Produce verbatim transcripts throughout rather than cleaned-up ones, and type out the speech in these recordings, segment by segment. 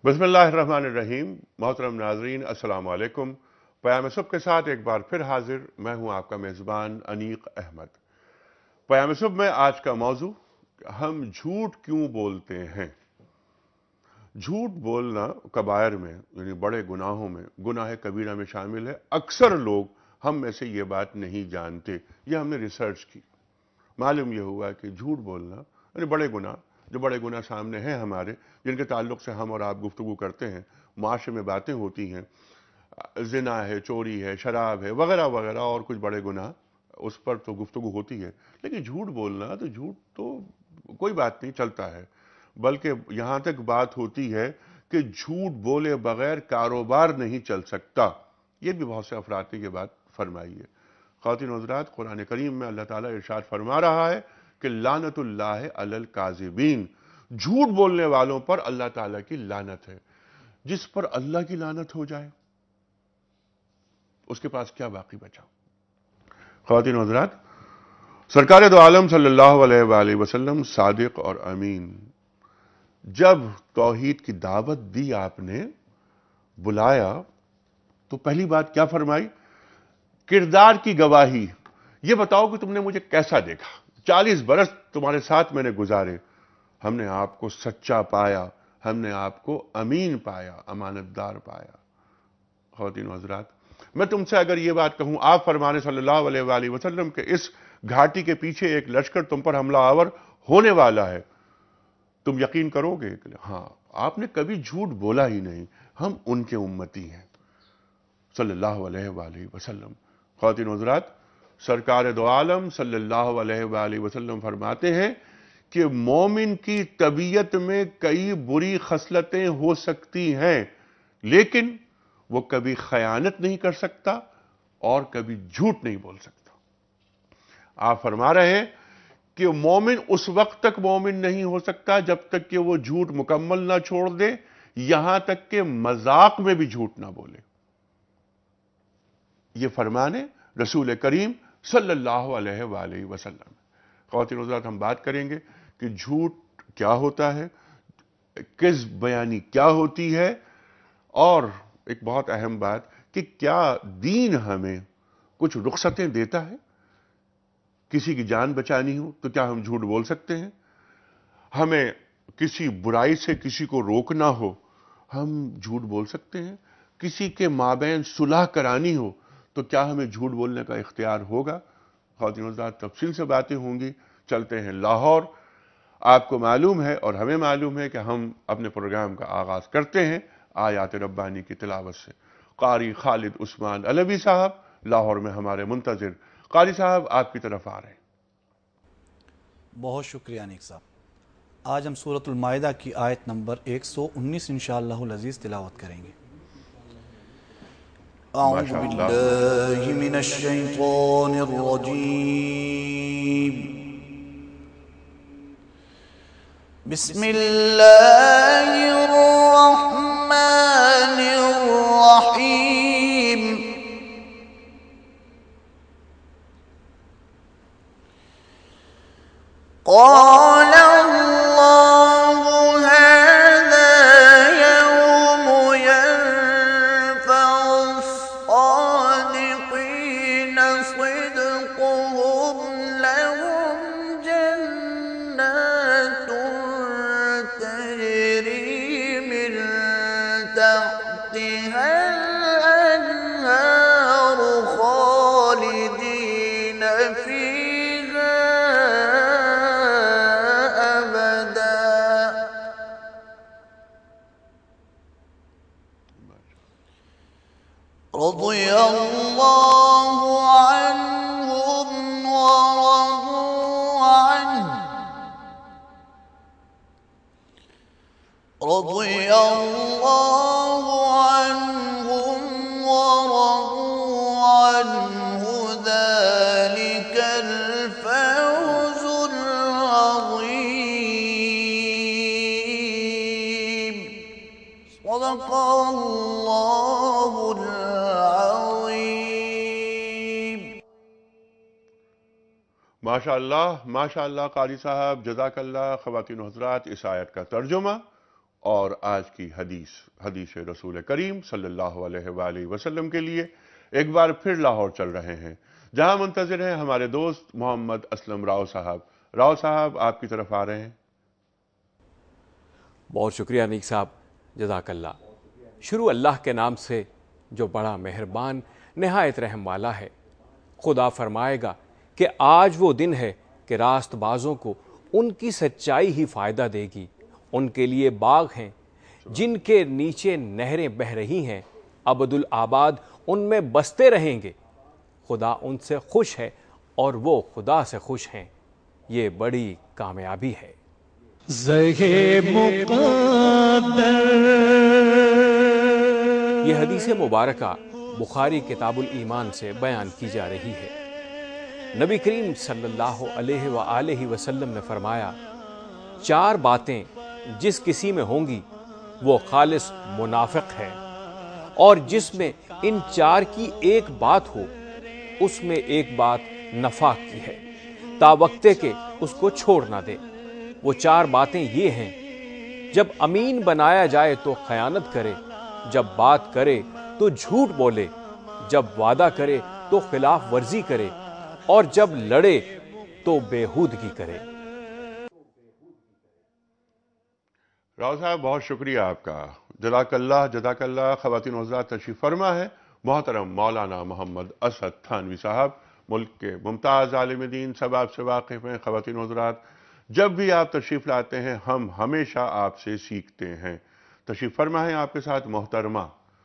بسم اللہ الرحمن الرحیم۔ محترم ناظرین السلام علیکم۔ پیام صبح کے ساتھ ایک بار پھر حاضر میں ہوں آپ کا میزبان انیق احمد۔ پیام صبح میں آج کا موضوع ہم جھوٹ کیوں بولتے ہیں۔ جھوٹ بولنا کبائر میں یعنی بڑے گناہوں میں گناہ کبیرہ میں شامل ہے۔ اکثر لوگ ہم میں سے یہ بات نہیں جانتے، یہ ہم نے ریسرچ کی، معلوم یہ ہوا کہ جھوٹ بولنا یعنی بڑے گناہ، جو بڑے گناہ سامنے ہیں ہمارے، جن کے تعلق سے ہم اور آپ گفتگو کرتے ہیں، معاشرے میں باتیں ہوتی ہیں، زنا ہے، چوری ہے، شراب ہے، وغیرہ وغیرہ اور کچھ بڑے گناہ، اس پر تو گفتگو ہوتی ہے۔ لیکن جھوٹ بولنا تو جھوٹ تو کوئی بات نہیں، چلتا ہے، بلکہ یہاں تک بات ہوتی ہے کہ جھوٹ بولے بغیر کاروبار نہیں چل سکتا۔ یہ بھی بہت سے افراد نے یہ بات فرمائی ہے۔ خواتین و حضرات، قرآن کریم میں اللہ تعالیٰ ارشاد فرما رہا ہے کہ لعنت اللہ علی الکاذبین، جھوٹ بولنے والوں پر اللہ تعالیٰ کی لعنت ہے۔ جس پر اللہ کی لعنت ہو جائے اس کے پاس کیا باقی بچا۔ خواتین و حضرات، سرکار دو عالم صلی اللہ علیہ وآلہ وسلم صادق اور امین، جب توحید کی دعوت دی، آپ نے بلایا تو پہلی بات کیا فرمائی؟ کردار کی گواہی، یہ بتاؤ کہ تم نے مجھے کیسا دیکھا۔ چالیس برس تمہارے ساتھ میں نے گزارے، ہم نے آپ کو سچا پایا، ہم نے آپ کو امین پایا، امانت دار پایا۔ خواتین و حضرات، میں تم سے اگر یہ بات کہوں، آپ فرمانے صلی اللہ علیہ وآلہ وسلم کہ اس گھاٹی کے پیچھے ایک لشکر تم پر حملہ آور ہونے والا ہے، تم یقین کرو گے کہ ہاں، آپ نے کبھی جھوٹ بولا ہی نہیں، ہم ان کے امتی ہیں صلی اللہ علیہ وآلہ وسلم۔ خواتین و حضرات، سرکار دو عالم صلی اللہ علیہ وآلہ وسلم فرماتے ہیں کہ مومن کی طبیعت میں کئی بری خصلتیں ہو سکتی ہیں، لیکن وہ کبھی خیانت نہیں کر سکتا اور کبھی جھوٹ نہیں بول سکتا۔ آپ فرما رہے ہیں کہ مومن اس وقت تک مومن نہیں ہو سکتا جب تک کہ وہ جھوٹ مکمل نہ چھوڑ دے، یہاں تک کہ مذاق میں بھی جھوٹ نہ بولے۔ یہ فرمانے رسول کریم صلی اللہ علیہ وآلہ وسلم۔ خواتین و حضرات، ہم بات کریں گے کہ جھوٹ کیا ہوتا ہے، کذب بیانی کیا ہوتی ہے، اور ایک بہت اہم بات کہ کیا دین ہمیں کچھ رخصتیں دیتا ہے۔ کسی کی جان بچانی ہو تو کیا ہم جھوٹ بول سکتے ہیں؟ ہمیں کسی برائی سے کسی کو روکنا ہو، ہم جھوٹ بول سکتے ہیں؟ کسی کے مابین صلح کرانی ہو تو کیا ہمیں جھوٹ بولنے کا اختیار ہوگا؟ خواتین و حضرات، تفصیل سے باتیں ہوں گی۔ چلتے ہیں لاہور۔ آپ کو معلوم ہے اور ہمیں معلوم ہے کہ ہم اپنے پروگرام کا آغاز کرتے ہیں آیات ربانی کی تلاوت سے۔ قاری خالد عثمان علوی صاحب لاہور میں ہمارے منتظر۔ قاری صاحب، آپ کی طرف آ رہے ہیں۔ بہت شکریہ انیق صاحب۔ آج ہم سورۃ المائدہ کی آیت نمبر ایک سو انیس انشاءاللہ العزیز تلاوت کریں گے۔ اعوذ ماشاءاللہ۔ باللہ من الشیطان الرجیم، بسم اللہ الرحمن الرحیم۔ قال اللہ هذا يوم ينفع الصادقین صدقهم، لهم جنات تجری من تحتها الانہار خالدین فیہا رضی اللہ عنہم ورضوا عنہ، رضی اللہ عنہم ورضوا عنہ، ذلک الفوز العظیم۔ صدق اللہ العظیم۔ ماشاءاللہ ماشاءاللہ قاری صاحب، جزاک اللہ۔ خواتین و حضرات، اس آیت کا ترجمہ اور آج کی حدیث حدیث رسول کریم صلی اللہ علیہ وآلہ وسلم کے لیے ایک بار پھر لاہور چل رہے ہیں، جہاں منتظر ہیں ہمارے دوست محمد اسلم راؤ صاحب۔ راؤ صاحب آپ کی طرف آ رہے ہیں۔ بہت شکریہ انیک صاحب، جزاک اللہ۔ شروع اللہ کے نام سے جو بڑا مہربان نہایت رحم والا ہے۔ خدا فرمائے گا کہ آج وہ دن ہے کہ راست بازوں کو ان کی سچائی ہی فائدہ دے گی۔ ان کے لیے باغ ہیں جن کے نیچے نہریں بہہ رہی ہیں، ابدالآباد ان میں بستے رہیں گے۔ خدا ان سے خوش ہے اور وہ خدا سے خوش ہیں، یہ بڑی کامیابی ہے۔ یہ حدیث مبارکہ بخاری کتاب الایمان سے بیان کی جا رہی ہے۔ نبی کریم صلی اللہ علیہ وآلہ وسلم نے فرمایا، چار باتیں جس کسی میں ہوں گی وہ خالص منافق ہے، اور جس میں ان چار کی ایک بات ہو اس میں ایک بات نفاق کی ہے، تا وقتے کہ اس کو چھوڑ نہ دے۔ وہ چار باتیں یہ ہیں: جب امین بنایا جائے تو خیانت کرے، جب بات کرے تو جھوٹ بولے، جب وعدہ کرے تو خلاف ورزی کرے، اور جب لڑے تو بےہودگی کرے۔ راؤ صاحب بہت شکریہ آپ کا، جزاک اللہ جزاک اللہ۔ خواتین و حضرات تشریف فرما ہے محترم مولانا محمد اسد تھانوی صاحب، ملک کے ممتاز عالم دین، سب آپ سے واقف ہیں۔ خواتین و حضرات، جب بھی آپ تشریف لاتے ہیں ہم ہمیشہ آپ سے سیکھتے ہیں۔ تشریف فرما ہے آپ کے ساتھ محترمہ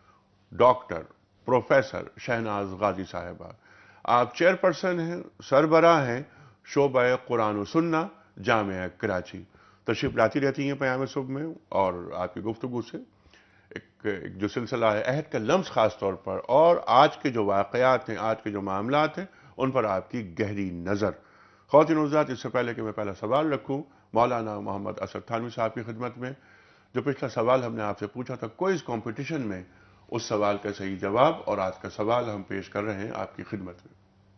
ڈاکٹر پروفیسر شہناز غازی صاحبہ۔ آپ چیئر پرسن ہیں، سربراہ ہیں شعبہ قرآن و سنہ جامعہ کراچی۔ تشریف لاتی رہتی ہیں پیام صبح میں، اور آپ کی گفتگو سے ایک ایک جو سلسلہ ہے عہد کا لمس خاص طور پر، اور آج کے جو واقعات ہیں، آج کے جو معاملات ہیں، ان پر آپ کی گہری نظر۔ خواتین و حضرات، اس سے پہلے کہ میں پہلا سوال رکھوں مولانا محمد اسد تھانوی صاحب کی خدمت میں، جو پچھلا سوال ہم نے آپ سے پوچھا تھا کوئز کمپٹیشن میں، اس سوال کا صحیح جواب اور آج کا سوال ہم پیش کر رہے ہیں آپ کی خدمت میں۔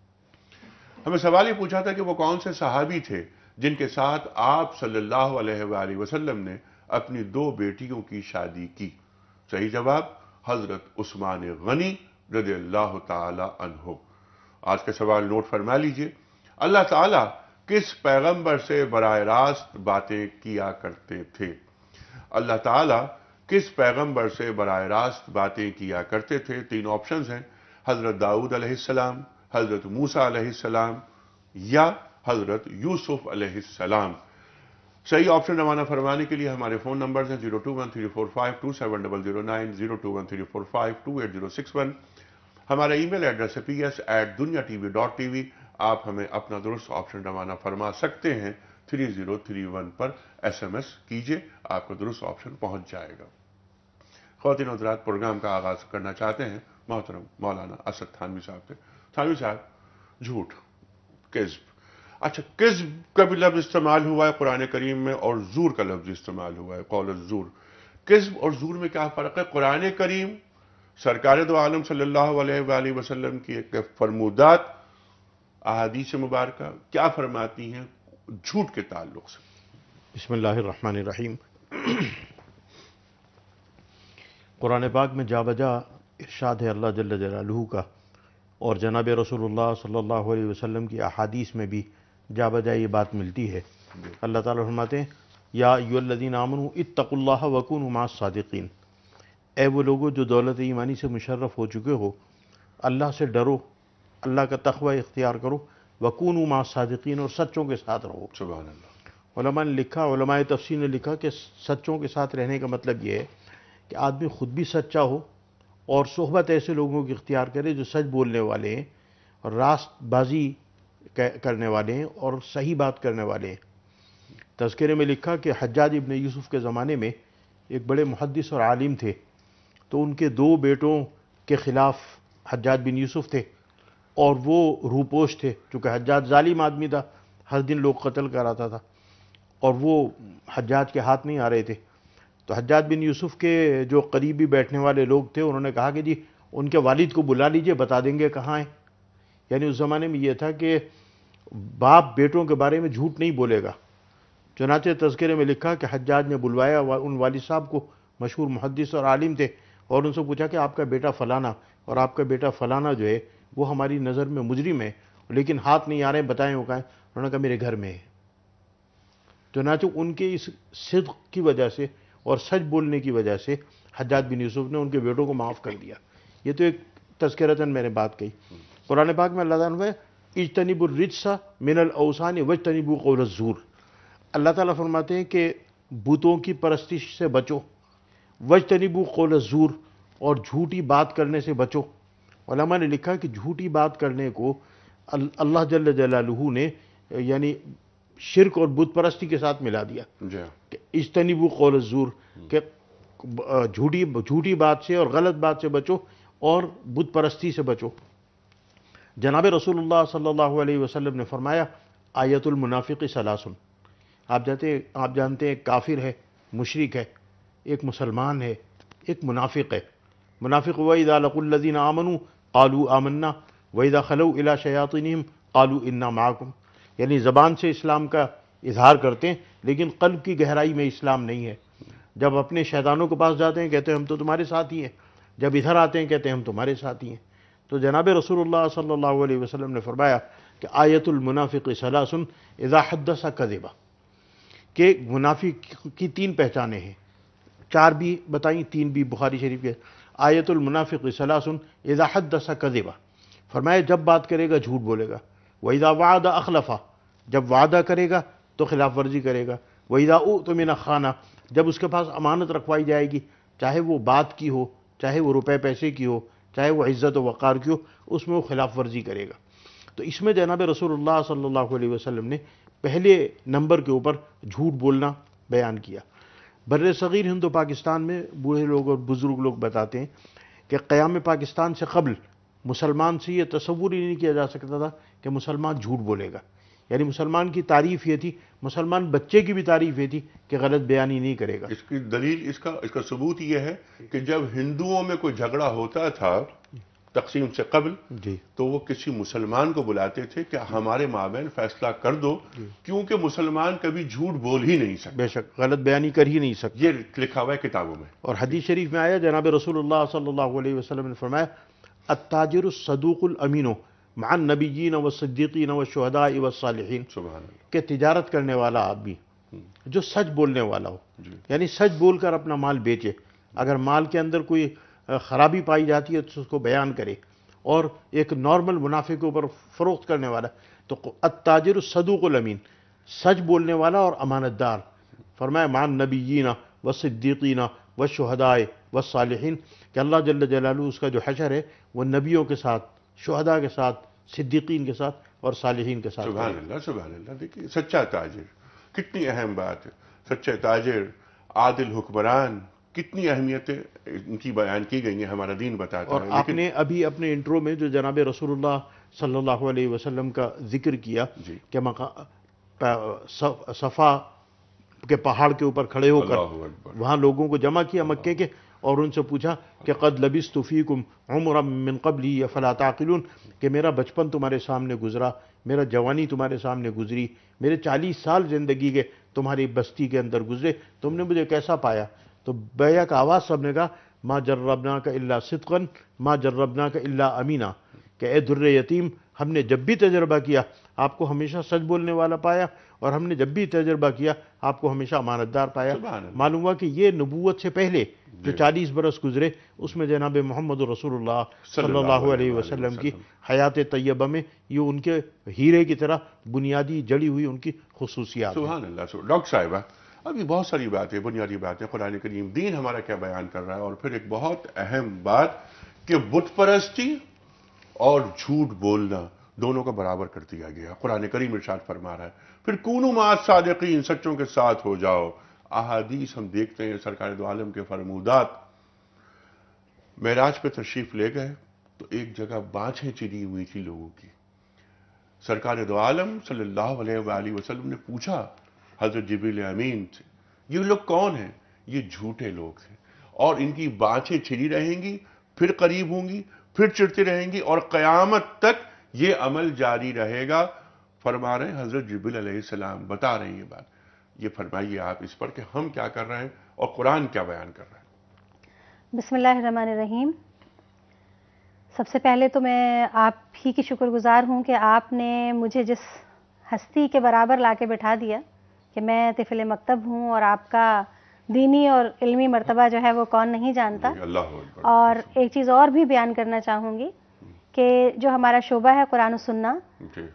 ہمیں سوال یہ پوچھا تھا کہ وہ کون سے صحابی تھے جن کے ساتھ آپ صلی اللہ علیہ وآلہ وسلم نے اپنی دو بیٹیوں کی شادی کی۔ صحیح جواب حضرت عثمان غنی رضی اللہ تعالی عنہ۔ آج کا سوال نوٹ فرما لیجئے۔ اللہ تعالیٰ کس پیغمبر سے براہ راست باتیں کیا کرتے تھے؟ اللہ تعالیٰ کس پیغمبر سے براہ راست باتیں کیا کرتے تھے؟ تین آپشنز ہیں: حضرت داؤد علیہ السلام، حضرت موسیٰ علیہ السلام، یا حضرت یوسف علیہ السلام۔ صحیح آپشن روانہ فرمانے کے لیے ہمارے فون نمبرز ہیں zero two one three four five two seven double zero nine, zero two one three four five two eight zero six one. ہمارا ای میل ایڈریس ہے P S at Dunya TV dot TV ٹی وی۔ آپ ہمیں اپنا درست option روانہ فرما سکتے ہیں، تھری زیرو تھری ون پر ایس ایم ایس کیجئے، آپ کو درست آپشن پہنچ جائے گا۔ خواتین و حضرات، پروگرام کا آغاز کرنا چاہتے ہیں محترم مولانا اسد تھانوی صاحب سے۔ تھانوی صاحب، جھوٹ، کذب، اچھا کذب کا بھی لفظ استعمال ہوا ہے قرآن کریم میں، اور زور کا لفظ استعمال ہوا ہے، قول الزور۔ کذب اور زور میں کیا فرق ہے؟ قرآن کریم سرکار دو عالم صلی اللہ علیہ وآلہ وسلم کی ایک فرمودات احادیث مبارکہ کیا فرماتی ہیں جھوٹ کے تعلق سے؟ بسم اللہ الرحمن الرحیم۔ قرآن پاک میں جا بجا ارشاد ہے اللہ جل جلالہ کا، اور جناب رسول اللہ صلی اللہ علیہ وسلم کی احادیث میں بھی جا بجا یہ بات ملتی ہے۔ اللہ تعالیٰ فرماتے ہیں، یا ایھا الذین آمنوا اتقوا اللہ وکونوا مع الصادقین، اے وہ لوگو جو دولت ایمانی سے مشرف ہو چکے ہو، اللہ سے ڈرو، اللہ کا تقوی اختیار کرو، وکونوا مع الصادقین، اور سچوں کے ساتھ رہو۔ سبحان اللہ۔ علماء نے لکھا، علماء تفسیر نے لکھا کہ سچوں کے ساتھ رہنے کا مطلب یہ ہے کہ آدمی خود بھی سچا ہو اور صحبت ایسے لوگوں کی اختیار کرے جو سچ بولنے والے ہیں اور راست بازی کرنے والے ہیں اور صحیح بات کرنے والے ہیں۔ تذکرے میں لکھا کہ حجاج ابن یوسف کے زمانے میں ایک بڑے محدث اور عالم تھے، تو ان کے دو بیٹوں کے خلاف حجاج بن یوسف تھے، اور وہ روپوش تھے، چونکہ حجاج ظالم آدمی تھا، ہر دن لوگ قتل کراتا تھا، اور وہ حجاج کے ہاتھ نہیں آ رہے تھے۔ تو حجاج بن یوسف کے جو قریبی بیٹھنے والے لوگ تھے، انہوں نے کہا کہ جی ان کے والد کو بلا لیجئے، بتا دیں گے کہاں ہیں۔ یعنی اس زمانے میں یہ تھا کہ باپ بیٹوں کے بارے میں جھوٹ نہیں بولے گا، چنانچہ تذکرے میں لکھا کہ حجاج نے بلوایا ان والد صاحب کو، مشہور محدث اور عالم تھے، اور ان سے پوچھا کہ آپ کا بیٹا فلانا اور آپ کا بیٹا فلانا جو ہے وہ ہماری نظر میں مجرم ہے، لیکن ہاتھ نہیں آ رہے ہیں، بتائیں وہ کہاں ہیں؟ انہوں نے کہا میرے گھر میں ہے۔ چنانچہ ان کے اس صدق کی وجہ سے اور سچ بولنے کی وجہ سے حجاج بن یوسف نے ان کے بیٹوں کو معاف کر دیا۔ یہ تو ایک تذکرتاً میں نے بات کہی۔ قرآن پاک میں اللہ تعالیٰ نے اجتنبوا الرجس من الاوثان واجتنبوا قول الزور، اللہ تعالیٰ فرماتے ہیں کہ بتوں کی پرستش سے بچو، واجتنبوا قول الزور، اور جھوٹی بات کرنے سے بچو۔ علماء نے لکھا کہ جھوٹی بات کرنے کو اللہ جل جلالہ نے یعنی شرک اور بت پرستی کے ساتھ ملا دیا جی کہ اجتنبوا قول الزور، کہ جھوٹی جھوٹی بات سے اور غلط بات سے بچو اور بت پرستی سے بچو۔ جناب رسول اللہ صلی اللہ علیہ وسلم نے فرمایا آیت المنافق ثلاث، آپ جانتے آپ جانتے ہیں ایک کافر ہے، مشرک ہے، ایک مسلمان ہے، ایک منافق ہے۔ منافق وَإِذَا لَقُوا الَّذِينَ آمَنُوا قَالُوا آمَنَّا وَإِذَا خَلَوْا إِلَىٰ شَيَاطِينِهِمْ قَالُوا إِنَّا مَعَكُمْ، یعنی زبان سے اسلام کا اظہار کرتے ہیں لیکن قلب کی گہرائی میں اسلام نہیں ہے۔ جب اپنے شیطانوں کے پاس جاتے ہیں کہتے ہیں ہم تو تمہارے ساتھ ہی ہیں، جب ادھر آتے ہیں کہتے ہیں ہم تمہارے ساتھ ہی ہیں۔ تو جناب رسول اللہ صلی اللہ علیہ وسلم نے فرمایا کہ آیت المنافق ثلاث اذا حدث کذب، کہ منافق کی تین پہچانیں ہیں، چار بھی بتائیں، تین بھی بخاری شریف کے۔ آیت المنافق ثلاث اذا حدث کذب، فرمایا جب بات کرے گا جھوٹ بولے گا، وَإِذَا وَعَدَ أَخْلَفَ، جب وعدہ کرے گا تو خلاف ورزی کرے گا، وَإِذَا اؤْتُمِنَ خَانَ، جب اس کے پاس امانت رکھوائی جائے گی، چاہے وہ بات کی ہو، چاہے وہ روپے پیسے کی ہو، چاہے وہ عزت و وقار کی ہو، اس میں وہ خلاف ورزی کرے گا۔ تو اس میں جناب رسول اللہ صلی اللہ علیہ وسلم نے پہلے نمبر کے اوپر جھوٹ بولنا بیان کیا۔ بر صغیر ہند و پاکستان میں بوڑھے لوگ اور بزرگ لوگ بتاتے ہیں کہ قیام پاکستان سے قبل مسلمان سے یہ تصور ہی نہیں کیا جا سکتا تھا کہ مسلمان جھوٹ بولے گا، یعنی مسلمان کی تعریف یہ تھی، مسلمان بچے کی بھی تعریف یہ تھی کہ غلط بیانی نہیں کرے گا۔ اس کی دلیل، اس کا اس کا ثبوت یہ ہے کہ جب ہندوؤں میں کوئی جھگڑا ہوتا تھا تقسیم سے قبل، جی تو وہ کسی مسلمان کو بلاتے تھے کہ ہمارے مابین فیصلہ کر دو، کیونکہ مسلمان کبھی جھوٹ بول ہی نہیں سکتے، بے شک غلط بیانی کر ہی نہیں سکتے۔ یہ لکھا ہوا ہے کتابوں میں۔ اور حدیث شریف میں آیا جناب رسول اللہ صلی اللہ علیہ وسلم نے فرمایا التاجر الصدوق الامین مع النبیین والصدیقین والشہداء والصالحین، سبحان اللہ۔ کہ تجارت کرنے والا آدمی جو سچ بولنے والا ہو، جی یعنی سچ بول کر اپنا مال بیچے، اگر مال کے اندر کوئی خرابی پائی جاتی ہے تو اس کو بیان کرے، اور ایک نارمل منافع کے اوپر فروخت کرنے والا، تو التاجر الصدوق الامین، سچ بولنے والا اور امانت دار۔ فرمایا مع النبیین والصدیقین والشہداء والصالحین، کہ اللہ جل جلالہ اس کا جو حشر ہے وہ نبیوں کے ساتھ، شہداء کے ساتھ، صدیقین کے ساتھ اور صالحین کے ساتھ۔ سبحان اللہ، سبحان اللہ۔ دیکھیے سچا تاجر کتنی اہم بات ہے، سچے تاجر، عادل حکمران، کتنی اہمیتیں ان کی بیان کی گئی ہیں، ہمارا دین بتاتا اور ہے۔ آپ لیکن نے ابھی اپنے انٹرو میں جو جناب رسول اللہ صلی اللہ علیہ وسلم کا ذکر کیا جی کہ صفا کے پہاڑ کے اوپر کھڑے ہو کر اللہ اکبر، وہاں لوگوں کو جمع کیا مکے کے، اور ان سے پوچھا کہ قد لبثت فیکم عمرا من قبلی افلا تعقلون، کہ میرا بچپن تمہارے سامنے گزرا، میرا جوانی تمہارے سامنے گزری، میرے چالیس سال زندگی کے تمہاری بستی کے اندر گزرے، تم نے مجھے کیسا پایا؟ تو بیک آواز سب نے کہا ما جربناک الا صدقا ما جربناک الا امینا، کہ اے در یتیم، ہم نے جب بھی تجربہ کیا آپ کو ہمیشہ سچ بولنے والا پایا، اور ہم نے جب بھی تجربہ کیا آپ کو ہمیشہ امانت دار پایا۔ سبحان اللہ۔ معلوم ہوا کہ یہ نبوت سے پہلے جو چالیس برس گزرے اس میں جناب محمد رسول اللہ صلی اللہ علیہ وسلم کی حیات طیبہ میں یہ ان کے ہیرے کی طرح بنیادی جڑی ہوئی ان کی خصوصیات ہیں۔ سبحان اللہ۔ سبحان ڈاکٹر صاحبہ، ابھی بہت ساری باتیں، بنیادی باتیں، قرآن کریم دین ہمارا کیا بیان کر رہا ہے، اور پھر ایک بہت اہم بات کہ بت پرستی اور جھوٹ بولنا دونوں کا برابر کر دیا گیا۔ قرآن کریم ارشاد فرما رہا ہے پھر کونوا مع الصادقین، سچوں کے ساتھ ہو جاؤ۔ احادیث ہم دیکھتے ہیں، سرکار دو عالم کے فرمودات، معراج پہ تشریف لے گئے تو ایک جگہ بانچیں چری ہوئی تھی لوگوں کی۔ سرکار دو عالم صلی اللہ علیہ وآلہ وسلم نے پوچھا حضرت جبریل امین سے، یہ لوگ کون ہیں؟ یہ جھوٹے لوگ ہیں، اور ان کی بانچیں چھری رہیں گی، پھر قریب ہوں گی، پھر چڑھتی رہیں گی، اور قیامت تک یہ عمل جاری رہے گا۔ فرما رہے ہیں حضرت جبریل علیہ السلام بتا رہے ہیں یہ بات۔ یہ فرمائیے آپ اس پر کہ ہم کیا کر رہے ہیں اور قرآن کیا بیان کر رہا ہے۔ بسم اللہ الرحمن الرحیم۔ سب سے پہلے تو میں آپ ہی کی شکر گزار ہوں کہ آپ نے مجھے جس ہستی کے برابر لا کے بٹھا دیا کہ میں طفل مکتب ہوں، اور آپ کا دینی اور علمی مرتبہ جو ہے وہ کون نہیں جانتا۔ اللہ اکبر۔ اور ایک چیز اور بھی بیان کرنا چاہوں گی کہ جو ہمارا شعبہ ہے قرآن و سنہ، جی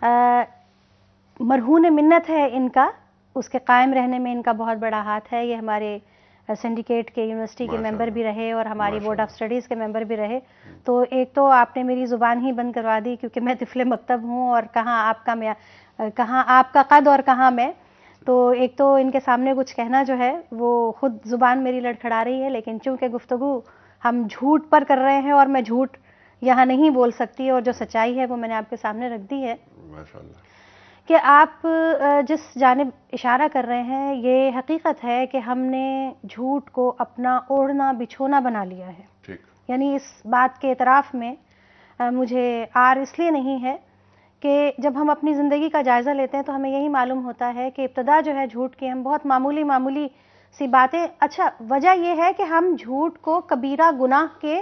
مرہون منت ہے ان کا، اس کے قائم رہنے میں ان کا بہت بڑا ہاتھ ہے۔ یہ ہمارے سنڈیکیٹ کے یونیورسٹی کے ماشاء ممبر اللہ، بھی رہے اور ہماری ماشاء بورڈ آف اللہ۔ اسٹڈیز کے ممبر بھی رہے۔ تو ایک تو آپ نے میری زبان ہی بند کروا دی، کیونکہ میں طفل مکتب ہوں اور کہاں آپ کا میں کہاں آپ کا قد اور کہاں میں۔ تو ایک تو ان کے سامنے کچھ کہنا جو ہے وہ خود زبان میری لڑکھڑا رہی ہے، لیکن چونکہ گفتگو ہم جھوٹ پر کر رہے ہیں اور میں جھوٹ یہاں نہیں بول سکتی، اور جو سچائی ہے وہ میں نے آپ کے سامنے رکھ دی ہے ماشاء اللہ۔ کہ آپ جس جانب اشارہ کر رہے ہیں یہ حقیقت ہے کہ ہم نے جھوٹ کو اپنا اوڑھنا بچھونا بنا لیا ہے۔ ٹھیک۔ یعنی اس بات کے اعتراف میں مجھے آر اس لیے نہیں ہے کہ جب ہم اپنی زندگی کا جائزہ لیتے ہیں تو ہمیں یہی معلوم ہوتا ہے کہ ابتدا جو ہے جھوٹ کی ہم بہت معمولی معمولی سی باتیں، اچھا وجہ یہ ہے کہ ہم جھوٹ کو کبیرہ گناہ کے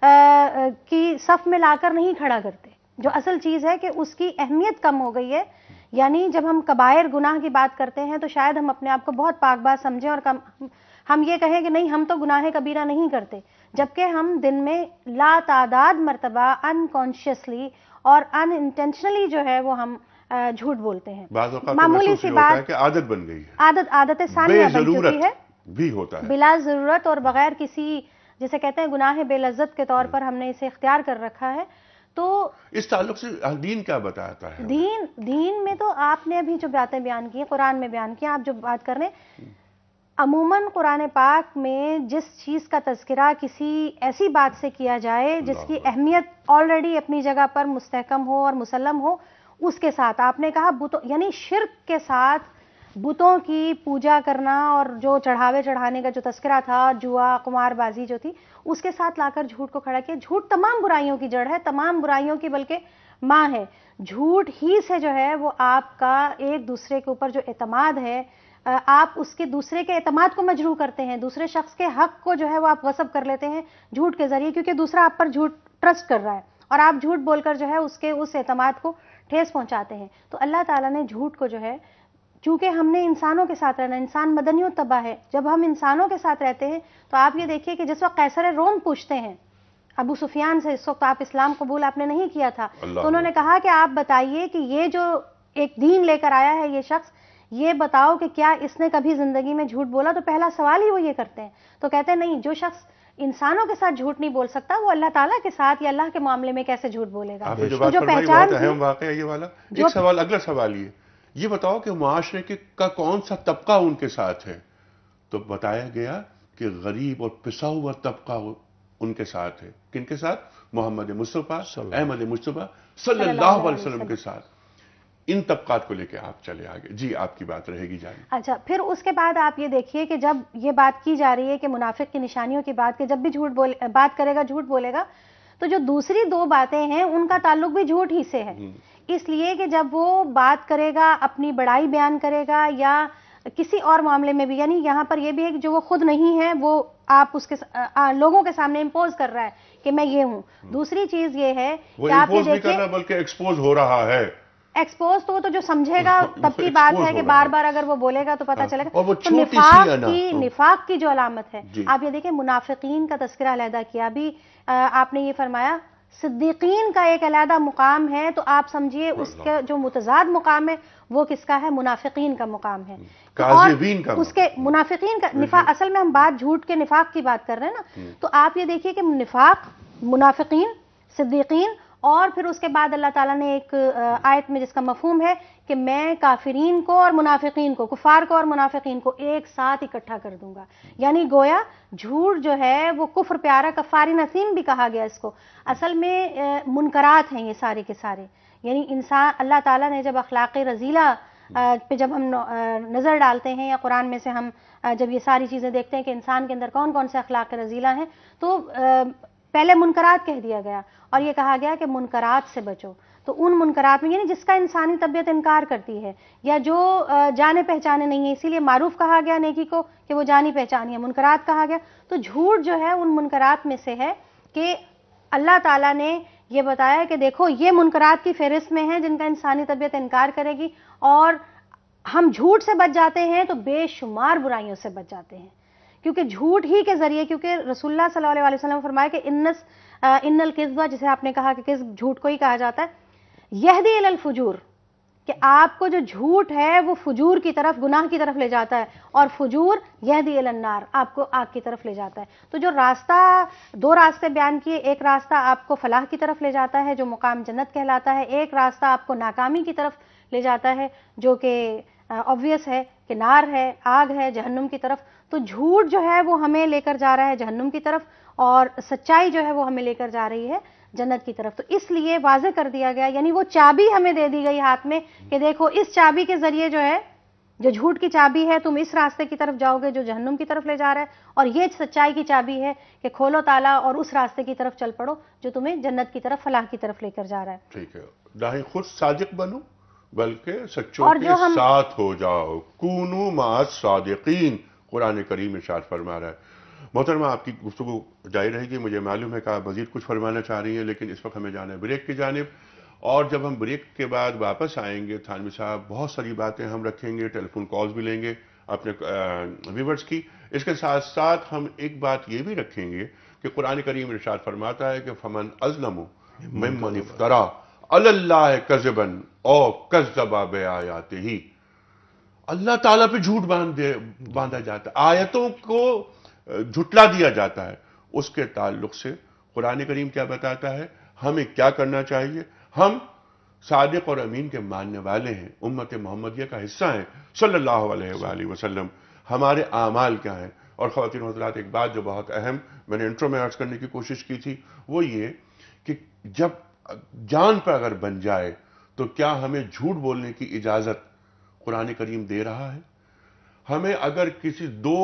کی صف میں لا کر نہیں کھڑا کرتے، جو اصل چیز ہے کہ اس کی اہمیت کم ہو گئی ہے۔ یعنی جب ہم کبائر گناہ کی بات کرتے ہیں تو شاید ہم اپنے آپ کو بہت پاک باز سمجھیں اور ہم یہ کہیں کہ نہیں ہم تو گناہ کبیرہ نہیں کرتے، جبکہ ہم دن میں لا تعداد مرتبہ انکانشیسلی اور ان انٹینشنلی جو ہے وہ ہم جھوٹ بولتے ہیں۔ بعض اوقات معمولی سی بات کہ عادت بن گئی ہے، عادت عادت ثانیہ بن چکی ہے، بھی ہوتا ہے بلا ضرورت اور بغیر کسی، جسے کہتے ہیں گناہ بے لذت کے طور پر ہم نے اسے اختیار کر رکھا ہے۔ تو اس تعلق سے دین کیا بتاتا ہے؟ دین دین میں تو آپ نے ابھی جو باتیں بیان کی ہیں، قرآن میں بیان کی ہیں، آپ جو بات کر رہے ہیں، عموماً قرآن پاک میں جس چیز کا تذکرہ کسی ایسی بات سے کیا جائے جس کی اہمیت آلریڈی اپنی جگہ پر مستحکم ہو اور مسلم ہو، اس کے ساتھ آپ نے کہا بتوں، یعنی شرک کے ساتھ بتوں کی پوجا کرنا اور جو چڑھاوے چڑھانے کا جو تذکرہ تھا، جوا قمار بازی جو تھی، اس کے ساتھ لا کر جھوٹ کو کھڑا کیا۔ جھوٹ تمام برائیوں کی جڑ ہے، تمام برائیوں کی بلکہ ماں ہے۔ جھوٹ ہی سے جو ہے وہ آپ کا ایک دوسرے کے اوپر جو اعتماد ہے، آپ اس کے دوسرے کے اعتماد کو مجروح کرتے ہیں، دوسرے شخص کے حق کو جو ہے وہ آپ غصب کر لیتے ہیں جھوٹ کے ذریعے، کیونکہ دوسرا آپ پر جھوٹ ٹرسٹ کر رہا ہے اور آپ جھوٹ بول کر جو ہے اس کے اس اعتماد کو ٹھیس پہنچاتے ہیں۔ تو اللہ تعالیٰ نے جھوٹ کو جو ہے، چونکہ ہم نے انسانوں کے ساتھ رہنا، انسان مدنی و طبع ہے، جب ہم انسانوں کے ساتھ رہتے ہیں تو آپ یہ دیکھیے کہ جس وقت قیصر روم پوچھتے ہیں ابو سفیان سے، اس وقت آپ اسلام قبول آپ نے نہیں کیا تھا، تو انہوں نے کہا کہ آپ بتائیے کہ یہ جو ایک دین لے کر آیا ہے یہ شخص، یہ بتاؤ کہ کیا اس نے کبھی زندگی میں جھوٹ بولا؟ تو پہلا سوال ہی وہ یہ کرتے ہیں، تو کہتے ہیں نہیں، جو شخص انسانوں کے ساتھ جھوٹ نہیں بول سکتا وہ اللہ تعالیٰ کے ساتھ یا اللہ کے معاملے میں کیسے جھوٹ بولے گا؟ آپ نے جو تو بات جو فرمائی پہچان بہت اہم تھی، واقعہ یہ والا۔ جو- ایک سوال، اگلا سوال یہ یہ بتاؤ کہ معاشرے کے کا کون سا طبقہ ان کے ساتھ ہے؟ تو بتایا گیا کہ غریب اور پسا ہوا طبقہ ان کے ساتھ ہے۔ کن کے ساتھ؟ محمد مصطفیٰ، احمد مصطفیٰ صلی اللہ علیہ وسلم کے ساتھ۔ ان طبقات کو لے کے آپ چلے آگے۔ جی آپ کی بات رہے گی جانی۔ اچھا، پھر اس کے بعد آپ یہ دیکھیے کہ جب یہ بات کی جا رہی ہے کہ منافق کی نشانیوں کی بات، کہ جب بھی جھوٹ بول بات کرے گا جھوٹ بولے گا، تو جو دوسری دو باتیں ہیں ان کا تعلق بھی جھوٹ ہی سے ہے، اس لیے کہ جب وہ بات کرے گا، اپنی بڑائی بیان کرے گا یا کسی اور معاملے میں بھی، یعنی یہاں پر یہ بھی ہے کہ جو وہ خود نہیں ہے وہ آپ اس کے لوگوں کے سامنے امپوز کر رہا ہے کہ میں یہ ہوں۔ دوسری چیز یہ ہے وہ کہ آپ یہ امپوز نہیں کر دیکھیے، رہا بلکہ ایکسپوز ہو رہا ہے۔ ایکسپوز تو وہ تو جو سمجھے گا تب کی بات ہے کہ بار بار اگر وہ بولے گا تو پتہ چلے گا۔ اور وہ تو چھوٹی سی نفاق ہے نا، کی نفاق کی جو علامت ہے، جی۔ آپ یہ دیکھیں منافقین کا تذکرہ علیحدہ کیا، ابھی آپ نے یہ فرمایا صدیقین کا ایک علیحدہ مقام ہے، تو آپ سمجھیے اس کا جو متضاد مقام ہے وہ کس کا ہے؟ منافقین کا مقام ہے، اور کاذبین کا اس کے منافقین کا نفاق، اصل میں ہم بات جھوٹ کے نفاق کی بات کر رہے ہیں نا، تو آپ یہ دیکھیے کہ نفاق، منافقین، صدیقین، اور پھر اس کے بعد اللہ تعالیٰ نے ایک آیت میں جس کا مفہوم ہے کہ میں کافرین کو اور منافقین کو، کفار کو اور منافقین کو ایک ساتھ اکٹھا کر دوں گا، یعنی گویا جھوٹ جو ہے وہ کفر پیارا، کفاری نسیم بھی کہا گیا اس کو، اصل میں منکرات ہیں یہ سارے کے سارے، یعنی انسان، اللہ تعالیٰ نے جب اخلاق رذیلہ پہ جب ہم نظر ڈالتے ہیں یا قرآن میں سے ہم جب یہ ساری چیزیں دیکھتے ہیں کہ انسان کے اندر کون کون سے اخلاق رذیلہ ہیں، تو پہلے منکرات کہہ دیا گیا اور یہ کہا گیا کہ منکرات سے بچو. تو ان منکرات میں یعنی جس کا انسانی طبیعت انکار کرتی ہے یا جو جانے پہچانے نہیں ہے، اسی لیے معروف کہا گیا نیکی کو کہ وہ جانی پہچانی ہے، منکرات کہا گیا. تو جھوٹ جو ہے ان منکرات میں سے ہے کہ اللہ تعالیٰ نے یہ بتایا کہ دیکھو یہ منکرات کی فہرست میں ہیں جن کا انسانی طبیعت انکار کرے گی، اور ہم جھوٹ سے بچ جاتے ہیں تو بے شمار برائیوں سے بچ جاتے ہیں، کیونکہ جھوٹ ہی کے ذریعے، کیونکہ رسول اللہ صلی اللہ علیہ وسلم نے فرمایا کہ انس ان الکذب، جسے آپ نے کہا کہ کذب جھوٹ کو ہی کہا جاتا ہے، یہدی الی الفجور، کہ آپ کو جو جھوٹ ہے وہ فجور کی طرف، گناہ کی طرف لے جاتا ہے، اور فجور یہدی الی النار، آپ کو آگ کی طرف لے جاتا ہے. تو جو راستہ، دو راستے بیان کیے، ایک راستہ آپ کو فلاح کی طرف لے جاتا ہے جو مقام جنت کہلاتا ہے، ایک راستہ آپ کو ناکامی کی طرف لے جاتا ہے جو کہ آبویس ہے کہ نار ہے، آگ ہے، جہنم کی طرف. تو جھوٹ جو ہے وہ ہمیں لے کر جا رہا ہے جہنم کی طرف، اور سچائی جو ہے وہ ہمیں لے کر جا رہی ہے جنت کی طرف. تو اس لیے واضح کر دیا گیا، یعنی وہ چابی ہمیں دے دی گئی ہاتھ میں کہ دیکھو اس چابی کے ذریعے جو ہے، جو جھوٹ کی چابی ہے، تم اس راستے کی طرف جاؤ گے جو جہنم کی طرف لے جا رہا ہے، اور یہ سچائی کی چابی ہے کہ کھولو تالا اور اس راستے کی طرف چل پڑو جو تمہیں جنت کی طرف، فلاح کی طرف لے کر جا رہا ہے. ٹھیک ہے، نہ ہی خود صادق بنو بلکہ سچوں کے ساتھ ہو جاؤ. کونوا مع الصادقین، قرآن کریم ارشاد فرما رہا ہے. محترمہ، آپ کی گفتگو جاری رہے گی، مجھے معلوم ہے کہ آپ مزید کچھ فرمانا چاہ رہی ہیں، لیکن اس وقت ہمیں جانا ہے بریک کی جانب. اور جب ہم بریک کے بعد واپس آئیں گے تھانوی صاحب بہت ساری باتیں ہم رکھیں گے، ٹیلی فون کالز بھی لیں گے اپنے ویورز کی. اس کے ساتھ ساتھ ہم ایک بات یہ بھی رکھیں گے کہ قرآن کریم ارشاد فرماتا ہے کہ فمن اظلم ممن افترا علی اللہ کذبا او کذب بآیاتہ. اللہ تعالیٰ پہ جھوٹ باندھا جاتا ہے، آیتوں کو جھٹلا دیا جاتا ہے. اس کے تعلق سے قرآن کریم کیا بتاتا ہے، ہمیں کیا کرنا چاہیے؟ ہم صادق اور امین کے ماننے والے ہیں، امت محمدیہ کا حصہ ہیں صلی اللہ علیہ وآلہ وسلم. ہمارے اعمال کیا ہیں؟ اور خواتین و حضرات، ایک بات جو بہت اہم میں نے انٹرو میں عرض کرنے کی کوشش کی تھی، وہ یہ کہ جب جان پر اگر بن جائے تو کیا ہمیں جھوٹ بولنے کی اجازت قرآن کریم دے رہا ہے؟ ہمیں اگر کسی دو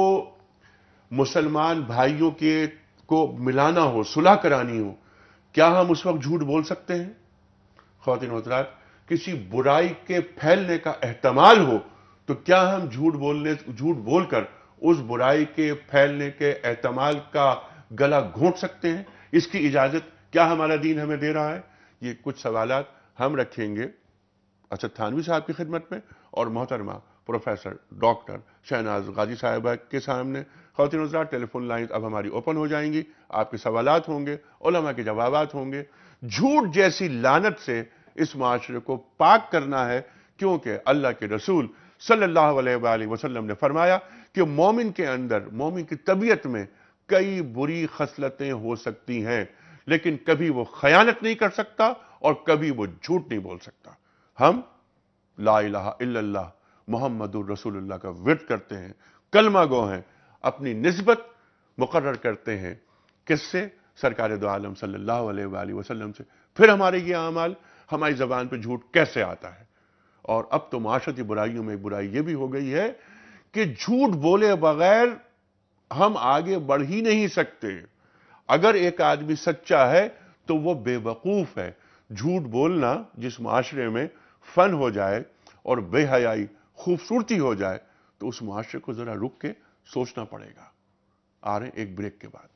مسلمان بھائیوں کے کو ملانا ہو، صلح کرانی ہو، کیا ہم اس وقت جھوٹ بول سکتے ہیں؟ خواتین و حضرات، کسی برائی کے پھیلنے کا احتمال ہو تو کیا ہم جھوٹ بولنے جھوٹ بول کر اس برائی کے پھیلنے کے احتمال کا گلا گھونٹ سکتے ہیں؟ اس کی اجازت کیا ہمارا دین ہمیں دے رہا ہے؟ یہ کچھ سوالات ہم رکھیں گے اسد تھانوی صاحب کی خدمت میں اور محترمہ پروفیسر ڈاکٹر شہناز غازی صاحبہ کے سامنے. خواتین و حضرات، ٹیلی فون لائنز اب ہماری اوپن ہو جائیں گی، آپ کے سوالات ہوں گے، علماء کے جوابات ہوں گے. جھوٹ جیسی لعنت سے اس معاشرے کو پاک کرنا ہے، کیونکہ اللہ کے رسول صلی اللہ علیہ وآلہ وسلم نے فرمایا کہ مومن کے اندر، مومن کی طبیعت میں کئی بری خصلتیں ہو سکتی ہیں، لیکن کبھی وہ خیانت نہیں کر سکتا اور کبھی وہ جھوٹ نہیں بول سکتا. ہم لا الہ الا اللہ محمد الرسول اللہ کا ورد کرتے ہیں، کلمہ گو ہیں، اپنی نسبت مقرر کرتے ہیں کس سے؟ سرکار دو عالم صلی اللہ علیہ وآلہ وسلم سے. پھر ہمارے یہ اعمال، ہماری زبان پہ جھوٹ کیسے آتا ہے؟ اور اب تو معاشرتی برائیوں میں ایک برائی یہ بھی ہو گئی ہے کہ جھوٹ بولے بغیر ہم آگے بڑھ ہی نہیں سکتے. اگر ایک آدمی سچا ہے تو وہ بے وقوف ہے. جھوٹ بولنا جس معاشرے میں فن ہو جائے اور بے حیائی خوبصورتی ہو جائے تو اس معاشرے کو ذرا رک کے سوچنا پڑے گا. آ رہے ہیں ایک بریک کے بعد.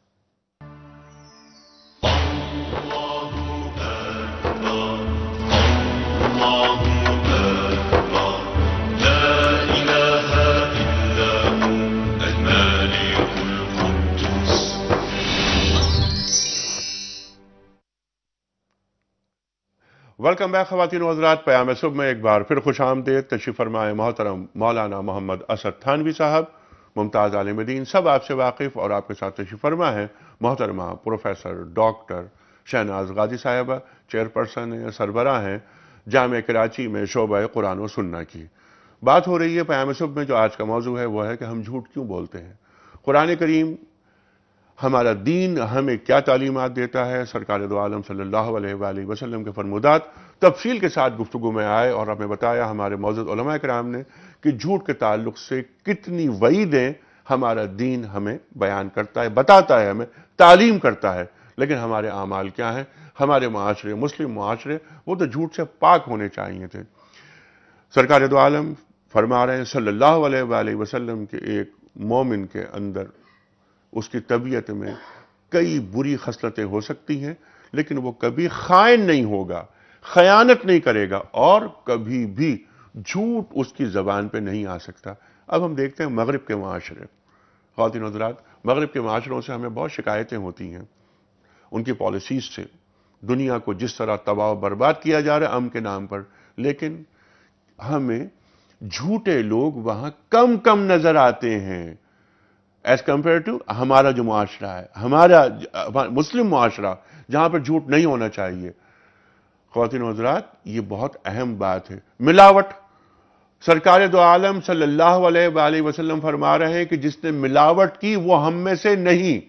ویلکم بیک خواتین و حضرات. پیام صبح میں ایک بار پھر خوش آمدید. تشریف فرمائے محترم مولانا محمد اسد تھانوی صاحب، ممتاز عالم دین، سب آپ سے واقف، اور آپ کے ساتھ تشریف فرما ہے محترمہ پروفیسر ڈاکٹر شہناز غازی صاحبہ، چیئر پرسن ہیں، سربراہ ہیں جامعہ کراچی میں شعبہ قرآن و سنہ کی. بات ہو رہی ہے پیام صبح میں، جو آج کا موضوع ہے وہ ہے کہ ہم جھوٹ کیوں بولتے ہیں. قرآن کریم، ہمارا دین ہمیں کیا تعلیمات دیتا ہے، سرکار دو عالم صلی اللہ علیہ وآلہ وسلم کے فرمودات تفصیل کے ساتھ گفتگو میں آئے، اور ہمیں بتایا ہمارے معزز علماء کرام نے کہ جھوٹ کے تعلق سے کتنی وعیدیں ہمارا دین ہمیں بیان کرتا ہے، بتاتا ہے، ہمیں تعلیم کرتا ہے. لیکن ہمارے اعمال کیا ہیں؟ ہمارے معاشرے، مسلم معاشرے، وہ تو جھوٹ سے پاک ہونے چاہیے تھے۔ سرکار دو عالم فرما رہے ہیں صلی اللہ علیہ وآلہ وسلم کے ایک مومن کے اندر اس کی طبیعت میں کئی بری خصلتیں ہو سکتی ہیں، لیکن وہ کبھی خائن نہیں ہوگا، خیانت نہیں کرے گا، اور کبھی بھی جھوٹ اس کی زبان پہ نہیں آ سکتا۔ اب ہم دیکھتے ہیں مغرب کے معاشرے، خواتین و حضرات، مغرب کے معاشروں سے ہمیں بہت شکایتیں ہوتی ہیں، ان کی پالیسیز سے، دنیا کو جس طرح تباہ و برباد کیا جا رہا ہے امن کے نام پر، لیکن ہمیں جھوٹے لوگ وہاں کم کم نظر آتے ہیں ایز کمپیئر ٹو ہمارا جو معاشرہ ہے، ہمارا مسلم معاشرہ جہاں پر جھوٹ نہیں ہونا چاہیے۔ خواتین و حضرات، یہ بہت اہم بات ہے۔ ملاوٹ، سرکار دو عالم صلی اللہ علیہ وآلہ وسلم فرما رہے ہیں کہ جس نے ملاوٹ کی وہ ہم میں سے نہیں۔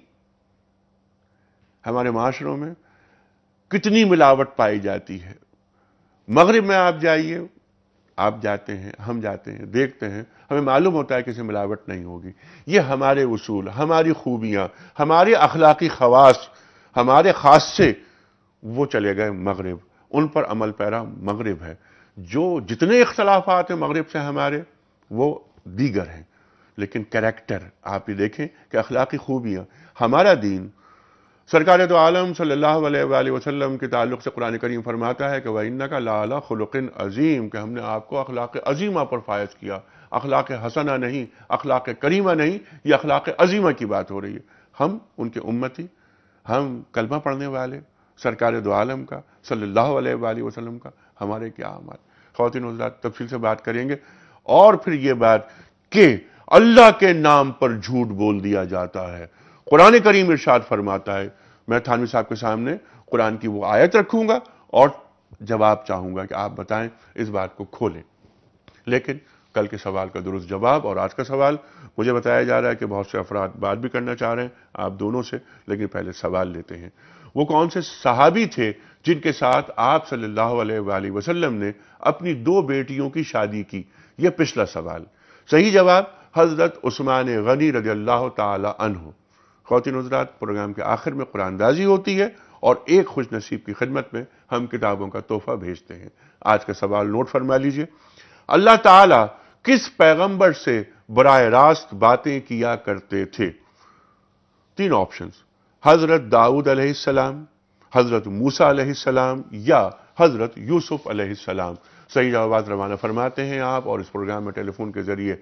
ہمارے معاشروں میں کتنی ملاوٹ پائی جاتی ہے۔ مغرب میں آپ جائیے، آپ جاتے ہیں، ہم جاتے ہیں، دیکھتے ہیں، ہمیں معلوم ہوتا ہے کسی ملاوٹ نہیں ہوگی۔ یہ ہمارے اصول، ہماری خوبیاں، ہمارے اخلاقی خواص، ہمارے خاصے، وہ چلے گئے مغرب، ان پر عمل پیرا مغرب ہے۔ جو جتنے اختلافات ہیں مغرب سے ہمارے، وہ دیگر ہیں، لیکن کریکٹر آپ یہ دیکھیں کہ اخلاقی خوبیاں، ہمارا دین، سرکار دو عالم صلی اللہ علیہ وآلہ وسلم کے تعلق سے قرآن کریم فرماتا ہے کہ وَإِنَّكَ لَعَلَىٰ خُلُقٍ عَظِيمٍ، کہ ہم نے آپ کو اخلاق عظیمہ پر فائز کیا، اخلاق حسنہ نہیں، اخلاق کریمہ نہیں، یہ اخلاق عظیمہ کی بات ہو رہی ہے۔ ہم ان کے امتی، ہم کلمہ پڑھنے والے، سرکار دو عالم کا صلی اللہ علیہ وآلہ وسلم کا ہمارے کیا اعمال۔ خواتین و حضرات، تفصیل سے بات کریں گے، اور پھر یہ بات کہ اللہ کے نام پر جھوٹ بول دیا جاتا ہے۔ قرآن کریم ارشاد فرماتا ہے، میں تھانوی صاحب کے سامنے قرآن کی وہ آیت رکھوں گا اور جواب چاہوں گا کہ آپ بتائیں، اس بات کو کھولیں۔ لیکن کل کے سوال کا درست جواب اور آج کا سوال، مجھے بتایا جا رہا ہے کہ بہت سے افراد بات بھی کرنا چاہ رہے ہیں آپ دونوں سے، لیکن پہلے سوال لیتے ہیں۔ وہ کون سے صحابی تھے جن کے ساتھ آپ صلی اللہ علیہ وآلہ وسلم نے اپنی دو بیٹیوں کی شادی کی؟ یہ پچھلا سوال۔ صحیح جواب حضرت عثمان غنی رضی اللہ تعالی عنہ۔ خواتین و حضرات، پروگرام کے آخر میں قرآن اندازی ہوتی ہے اور ایک خوش نصیب کی خدمت میں ہم کتابوں کا تحفہ بھیجتے ہیں۔ آج کا سوال نوٹ فرما لیجئے۔ اللہ تعالیٰ کس پیغمبر سے براہ راست باتیں کیا کرتے تھے؟ تین آپشنز، حضرت داؤد علیہ السلام، حضرت موسیٰ علیہ السلام، یا حضرت یوسف علیہ السلام۔ صحیح جوابات روانہ فرماتے ہیں آپ، اور اس پروگرام میں ٹیلی فون کے ذریعے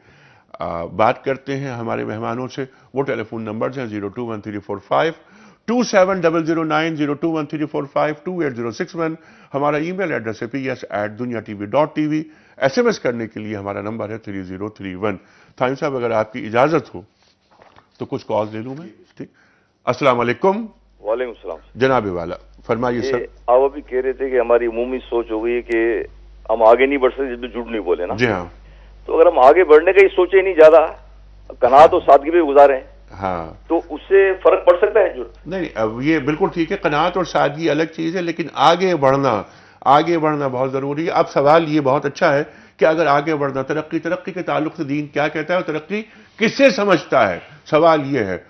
بات کرتے ہیں ہمارے مہمانوں سے۔ وہ ٹیلی فون نمبرز ہیں zero two one three four five two seven double zero nine, zero two one three four five two eight zero six one. ہمارا ای میل ایڈریس ہے P S at Dunya TV dot TV ٹی وی۔ S M S کرنے کے لیے ہمارا number ہے three zero three one. Thanvi صاحب، اگر آپ کی اجازت ہو تو کچھ کال لے لوں میں؟ ٹھیک۔ السلام علیکم۔ وعلیکم السلام جناب والا فرمائیے سر۔ آپ ابھی کہہ رہے تھے کہ ہماری عمومی سوچ ہو گئی ہے کہ ہم آگے نہیں بڑھ سکتے جب تک جھوٹ نہیں بولے نا۔ جی ہاں۔ تو اگر ہم آگے بڑھنے کا ہی سوچے نہیں زیادہ، قناعت اور سادگی پہ گزارے، ہاں، تو اس سے فرق پڑ سکتا ہے جھوٹ؟ نہیں، اب یہ بالکل ٹھیک ہے، قناعت اور سادگی الگ چیز ہے، لیکن آگے بڑھنا، آگے بڑھنا بہت ضروری ہے۔ اب سوال یہ بہت اچھا ہے کہ اگر آگے بڑھنا، ترقی ترقی کے تعلق سے دین کیا کہتا ہے اور ترقی کس سے سمجھتا ہے؟ سوال یہ ہے،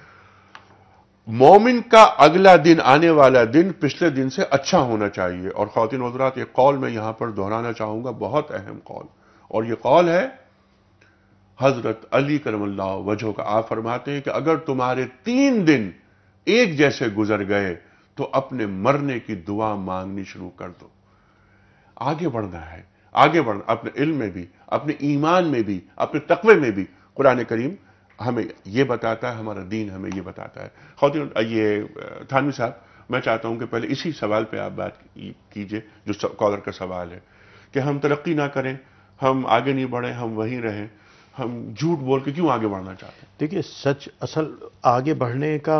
مومن کا اگلا دن، آنے والا دن پچھلے دن سے اچھا ہونا چاہیے۔ اور خواتین و حضرات، یہ قول میں یہاں پر دہرانا چاہوں گا، بہت اہم قول، اور یہ قول ہے حضرت علی کرم اللہ وجہہ کا۔ آپ فرماتے ہیں کہ اگر تمہارے تین دن ایک جیسے گزر گئے تو اپنے مرنے کی دعا مانگنی شروع کر دو۔ آگے بڑھنا ہے، آگے بڑھنا، اپنے علم میں بھی، اپنے ایمان میں بھی، اپنے تقوی میں بھی۔ قرآن کریم ہمیں یہ بتاتا ہے، ہمارا دین ہمیں یہ بتاتا ہے۔ خواتین، یہ تھانوی صاحب، میں چاہتا ہوں کہ پہلے اسی سوال پہ آپ بات کیجئے جو کالر کا سوال ہے، کہ ہم ترقی نہ کریں، ہم آگے نہیں بڑھیں، ہم وہیں رہیں، ہم جھوٹ بول کے کیوں آگے بڑھنا چاہتے ہیں؟ دیکھیے، سچ، اصل آگے بڑھنے کا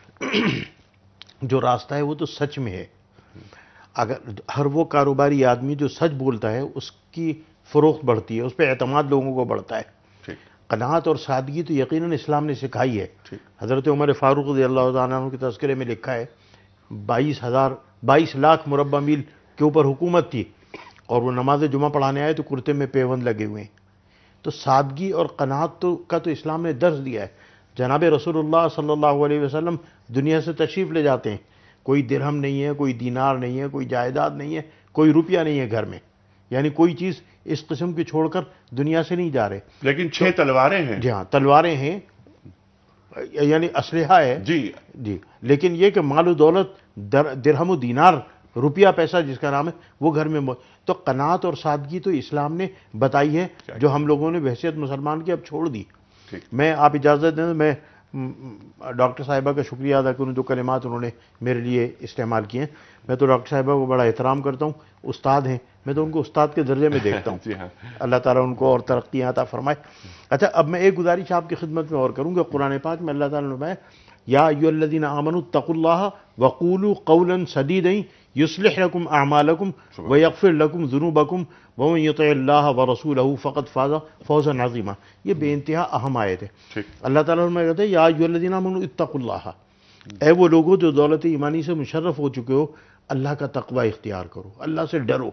جو راستہ ہے وہ تو سچ میں ہے۔ اگر ہر وہ کاروباری آدمی جو سچ بولتا ہے اس کی فروخت بڑھتی ہے، اس پہ اعتماد لوگوں کو بڑھتا ہے۔ قناعت اور سادگی تو یقیناً اسلام نے سکھائی ہے۔ حضرت عمر فاروق رضی اللہ تعالیٰ عنہ کے تذکرے میں لکھا ہے، بائیس ہزار بائیس لاکھ مربع میل کے اوپر حکومت تھی، اور وہ نماز جمعہ پڑھانے آئے تو کرتے میں پیوند لگے ہوئے ہیں۔ تو سادگی اور قناعت تو کا تو اسلام نے درس دیا ہے۔ جناب رسول اللہ صلی اللہ علیہ وسلم دنیا سے تشریف لے جاتے ہیں، کوئی درہم نہیں ہے، کوئی دینار نہیں ہے، کوئی جائیداد نہیں ہے، کوئی روپیہ نہیں ہے گھر میں، یعنی کوئی چیز اس قسم کی چھوڑ کر دنیا سے نہیں جا رہے. لیکن چھ تلواریں ہیں. جی ہاں، تلواریں ہیں، یعنی اسلحہ ہے. جی جی لیکن یہ کہ مال و دولت، درہم و دینار، روپیہ پیسہ جس کا نام ہے، وہ گھر میں. تو قناعت اور سادگی تو اسلام نے بتائی ہے، جو ہم لوگوں نے بحیثیت مسلمان کی اب چھوڑ دی. میں آپ اجازت دیں میں ڈاکٹر صاحبہ کا شکریہ ادا کروں، جو کلمات انہوں نے میرے لیے استعمال کیے ہیں. میں تو ڈاکٹر صاحبہ کو بڑا احترام کرتا ہوں، استاد ہیں، میں تو ان کو استاد کے درجے میں دیکھتا ہوں. اللہ تعالیٰ ان کو اور ترقیاں عطا فرمائے. اچھا، اب میں ایک گزارش آپ کی خدمت میں اور کروں گا. قرآن پاک میں اللہ تعالیٰ نے فرمایا یا ایھا الذین آمنوا اتقوا اللہ وقولوا قولا سدیدا یصلح لکم اعمالکم ویغفر لکم ذنوبکم ومن یطع اللہ ورسولہ فقد فاز فوزا عظیما. یہ بے انتہا اہم آیت ہے. اللہ تعالیٰ نے کہتے ہیں یا ایھا الذین آمنوا اتقوا اللہ، اے وہ لوگوں جو دولت ایمانی سے مشرف ہو چکے ہو، اللہ کا تقوی اختیار کرو، اللہ سے ڈرو.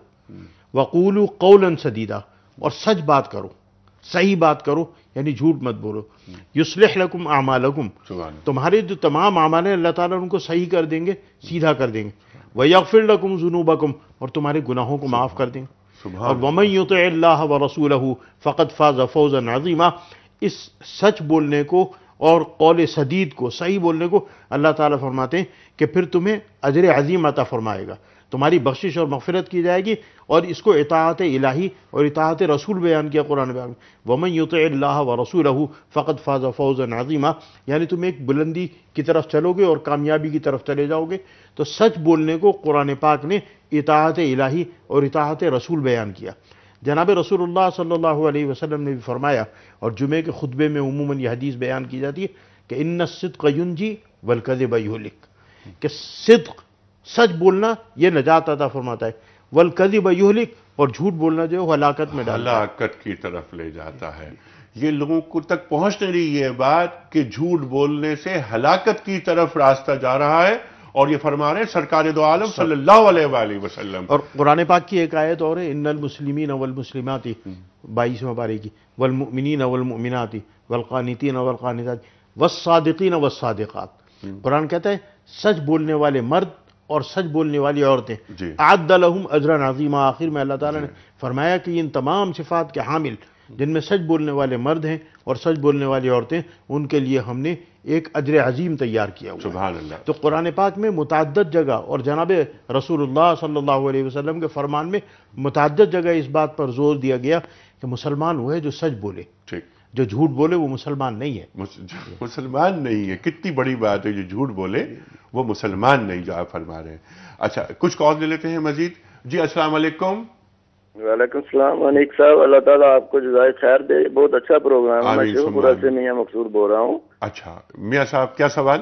وقولوا قولا سدیدا، اور سچ بات کرو، صحیح بات کرو، یعنی جھوٹ مت بولو. یصلح لکم اعمالکم، تمہارے جو تمام اعمال ہیں اللہ تعالیٰ ان کو صحیح کر دیں گے، سیدھا کر دیں گے. ویغفر لکم ذنوبکم، اور تمہارے گناہوں کو معاف کر دیں گے. اور ومن یطع اللہ ورسولہ فقد فاز فوزا عظیما. اس سچ بولنے کو اور قول سدید کو، صحیح بولنے کو اللہ تعالیٰ فرماتے ہیں کہ پھر تمہیں اجر عظیم عطا فرمائے گا، تمہاری بخشش اور مغفرت کی جائے گی. اور اس کو اطاعت الہی اور اطاعت رسول بیان کیا قرآن بیان میں. ومن یطع اللہ ورسولہ فقد فاز فوزا عظیما، یعنی تم ایک بلندی کی طرف چلو گے اور کامیابی کی طرف چلے جاؤ گے. تو سچ بولنے کو قرآن پاک نے اطاعت الہی اور اطاعت رسول بیان کیا. جناب رسول اللہ صلی اللہ علیہ وسلم نے بھی فرمایا، اور جمعے کے خطبے میں عموماً یہ حدیث بیان کی جاتی ہے کہ ان الصدق ینجی والکذب یہلک، کہ صدق، سچ بولنا یہ نجات عطا فرماتا ہے، والکذب یہلک، اور جھوٹ بولنا جو ہے ہلاکت میں ڈالتا ہے، ہلاکت کی طرف لے جاتا ہے. یہ لوگوں کو تک پہنچ نہیں رہی یہ بات کہ جھوٹ بولنے سے ہلاکت کی طرف راستہ جا رہا ہے. اور یہ فرما رہے ہیں سرکار دو عالم صلی اللہ علیہ وآلہ وسلم. اور قرآن پاک کی ایک آیت اور ہے، ان المسلمین والمسلمات، بائیسویں پارے کی، والمؤمنین والمؤمنات والقانتین والقانتات والصادقین والصادقات. قرآن کہتا ہے سچ بولنے والے مرد اور سچ بولنے والی عورتیں، اعد لہم اجرا عظیما. آخر میں اللہ تعالیٰ نے فرمایا کہ ان تمام صفات کے حامل جن میں سچ بولنے والے مرد ہیں اور سچ بولنے والی عورتیں، ان کے لیے ہم نے ایک اجر عظیم تیار کیا ہوا ہے. سبحان اللہ. تو قرآن پاک میں متعدد جگہ، اور جناب رسول اللہ صلی اللہ علیہ وسلم کے فرمان میں متعدد جگہ اس بات پر زور دیا گیا کہ مسلمان وہ ہے جو سچ بولے، جو جھوٹ بولے وہ مسلمان نہیں ہے. مسلمان نہیں ہے. کتنی بڑی بات ہے، جو جھوٹ بولے وہ مسلمان نہیں، جو آپ فرما رہے ہیں. اچھا، کچھ کال لے لیتے ہیں مزید. جی السلام علیکم. وعلیکم السلام انیک صاحب، اللہ تعالیٰ آپ کو جزائے خیر دے. بہت اچھا پروگرام ہے. میں شیخو پورہ سے میاں مقصود بول رہا ہوں. اچھا میاں صاحب، کیا سوال؟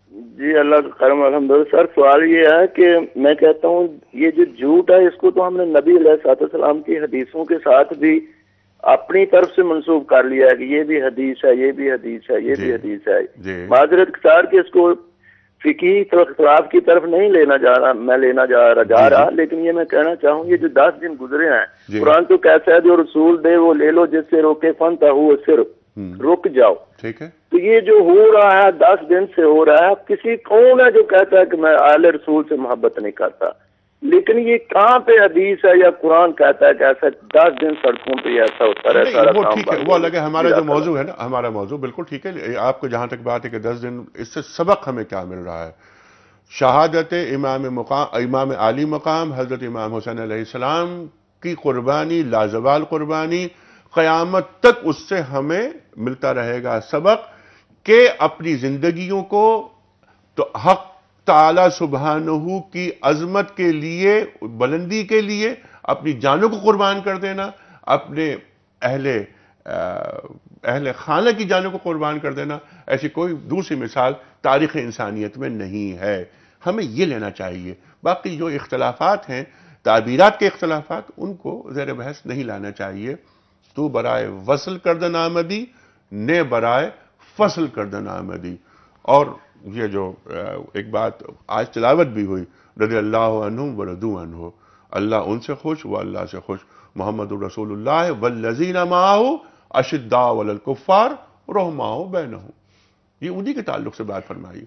جی اللہ کا کرم الحمدللہ. سر سوال یہ ہے کہ میں کہتا ہوں یہ جو جھوٹ ہے اس کو تو ہم نے نبی علیہ الصلوۃ والسلام کی حدیثوں کے ساتھ بھی اپنی طرف سے منسوب کر لیا ہے کہ یہ بھی حدیث ہے، یہ بھی حدیث ہے، یہ بھی حدیث ہے. معذرت اختیار کہ اس کو فقہی اختلاف کی طرف نہیں لینا جا رہا، میں لینا جا رہا جا رہا لیکن یہ میں کہنا چاہوں یہ جو دس دن گزرے ہیں، قرآن تو کیسا ہے جو رسول دے وہ لے لو، جس سے روکے فن تہو صرف رک جاؤ. ٹھیک ہے. تو یہ جو ہو رہا ہے دس دن سے ہو رہا ہے. کسی کون ہے جو کہتا ہے کہ میں اہل رسول سے محبت نہیں کرتا، لیکن یہ کہاں پہ حدیث ہے یا قرآن کہتا ہے کہ ایسا دس دن سڑکوں پہ ایسا ہوتا ہے؟ سارا وہ کام ٹھیک ہے، وہ الگ ہے. ہمارا جو موضوع ہے نا، ہمارا موضوع بالکل ٹھیک ہے. آپ کو جہاں تک بات ہے کہ دس دن، اس سے سبق ہمیں کیا مل رہا ہے؟ شہادت امام مقام امام عالی مقام حضرت امام حسین علیہ السلام کی قربانی، لازوال قربانی، قیامت تک اس سے ہمیں ملتا رہے گا سبق کہ اپنی زندگیوں کو تو حق تعالی سبحانہ کی عظمت کے لیے، بلندی کے لیے اپنی جانوں کو قربان کر دینا، اپنے اہل اہل خانہ کی جانوں کو قربان کر دینا، ایسی کوئی دوسری مثال تاریخ انسانیت میں نہیں ہے. ہمیں یہ لینا چاہیے. باقی جو اختلافات ہیں، تعبیرات کے اختلافات، ان کو زیر بحث نہیں لانا چاہیے. تو برائے وصل کردن آمدی، نے برائے فصل کردن آمدی. اور یہ جو ایک بات آج تلاوت بھی ہوئی، رضی اللہ عنہم ورضوا عنہ، اللہ ان سے خوش، وہ اللہ سے خوش. محمد رسول اللہ والذین معہ اشداء علی الکفار رحماء بینہم. یہ انہی کے تعلق سے بات فرمائی.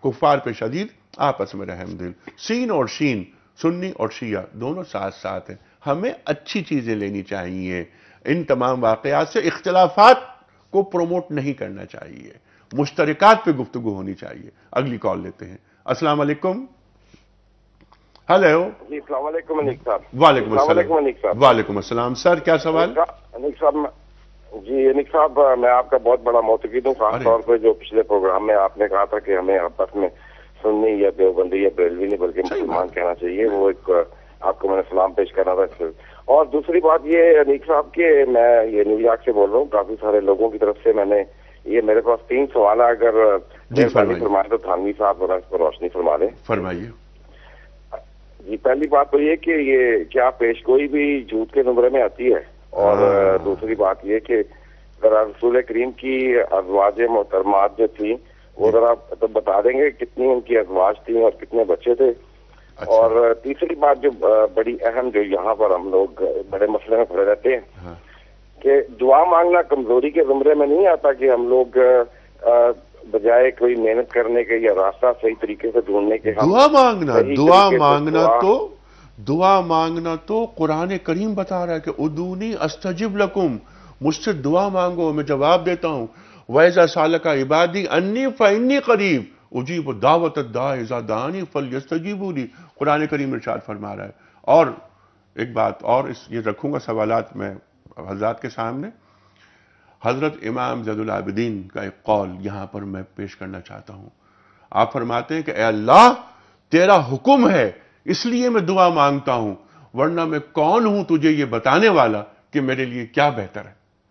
کفار پہ شدید، آپس میں رحم دل. سین اور شین، سنی اور شیعہ دونوں ساتھ ساتھ ہیں. ہمیں اچھی چیزیں لینی چاہیے. ان تمام واقعات سے اختلافات کو پروموٹ نہیں کرنا چاہیے، مشترکات پہ گفتگو ہونی چاہیے. اگلی کال لیتے ہیں. السلام علیکم. ہلو. جی السلام علیکم انیک صاحب. وعلیکم السلام علیکم السلام. انیک صاحب. وعلیکم السلام. سر کیا سوال؟ انیک صاحب جی انیک صاحب میں آپ کا بہت بڑا معتقد ہوں، خاص طور پہ جو پچھلے پروگرام میں آپ نے کہا تھا کہ ہمیں آپس میں سنی یا دیوبندی یا بریلوی نہیں بلکہ مسلمان کہنا چاہیے. وہ ایک آپ کو میں نے سلام پیش کرنا تھا. اور دوسری بات یہ انیک صاحب کہ میں یہ نیو یارک سے بول رہا ہوں، کافی سارے لوگوں کی طرف سے میں نے یہ میرے پاس تین سوال ہے، اگر مہربانی فرمائے تو تھانوی صاحب ذرا اس پر روشنی فرما دیں. فرمائیے. جی پہلی بات تو یہ کہ یہ کیا پیش گوئی بھی جھوٹ کے زمرے میں آتی ہے؟ اور دوسری بات یہ کہ ذرا رسول کریم کی ازواج محترمات جو تھیں وہ ذرا تو بتا دیں گے کتنی ان کی ازواج تھیں اور کتنے بچے تھے. اور تیسری بات جو بڑی اہم جو یہاں پر ہم لوگ بڑے مسئلے میں کھڑے رہتے ہیں کہ دعا مانگنا کمزوری کے زمرے میں نہیں آتا کہ ہم لوگ بجائے کوئی محنت کرنے کے یا راستہ صحیح طریقے سے ڈھونڈنے کے دعا مانگنا دعا مانگنا تو دعا مانگنا تو قرآن کریم بتا رہا ہے کہ ادعونی استجب لکم، مجھ سے دعا مانگو میں جواب دیتا ہوں. وَإِذَا سَأَلَكَ عِبَادِي أَنِّي فَإِنِّي قَرِيبٌ اجیب دعوت الداع اذا دعانی فلیستجیبوا لی. قرآن کریم ارشاد فرما رہا ہے. اور ایک بات اور اس یہ رکھوں گا سوالات میں حضرات کے سامنے. حضرت امام زید العابدین کا ایک قول یہاں پر میں پیش کرنا چاہتا ہوں. آپ فرماتے ہیں کہ اے اللہ تیرا حکم ہے اس لیے میں دعا مانگتا ہوں، ورنہ میں کون ہوں تجھے یہ بتانے والا کہ میرے لیے کیا بہتر ہے.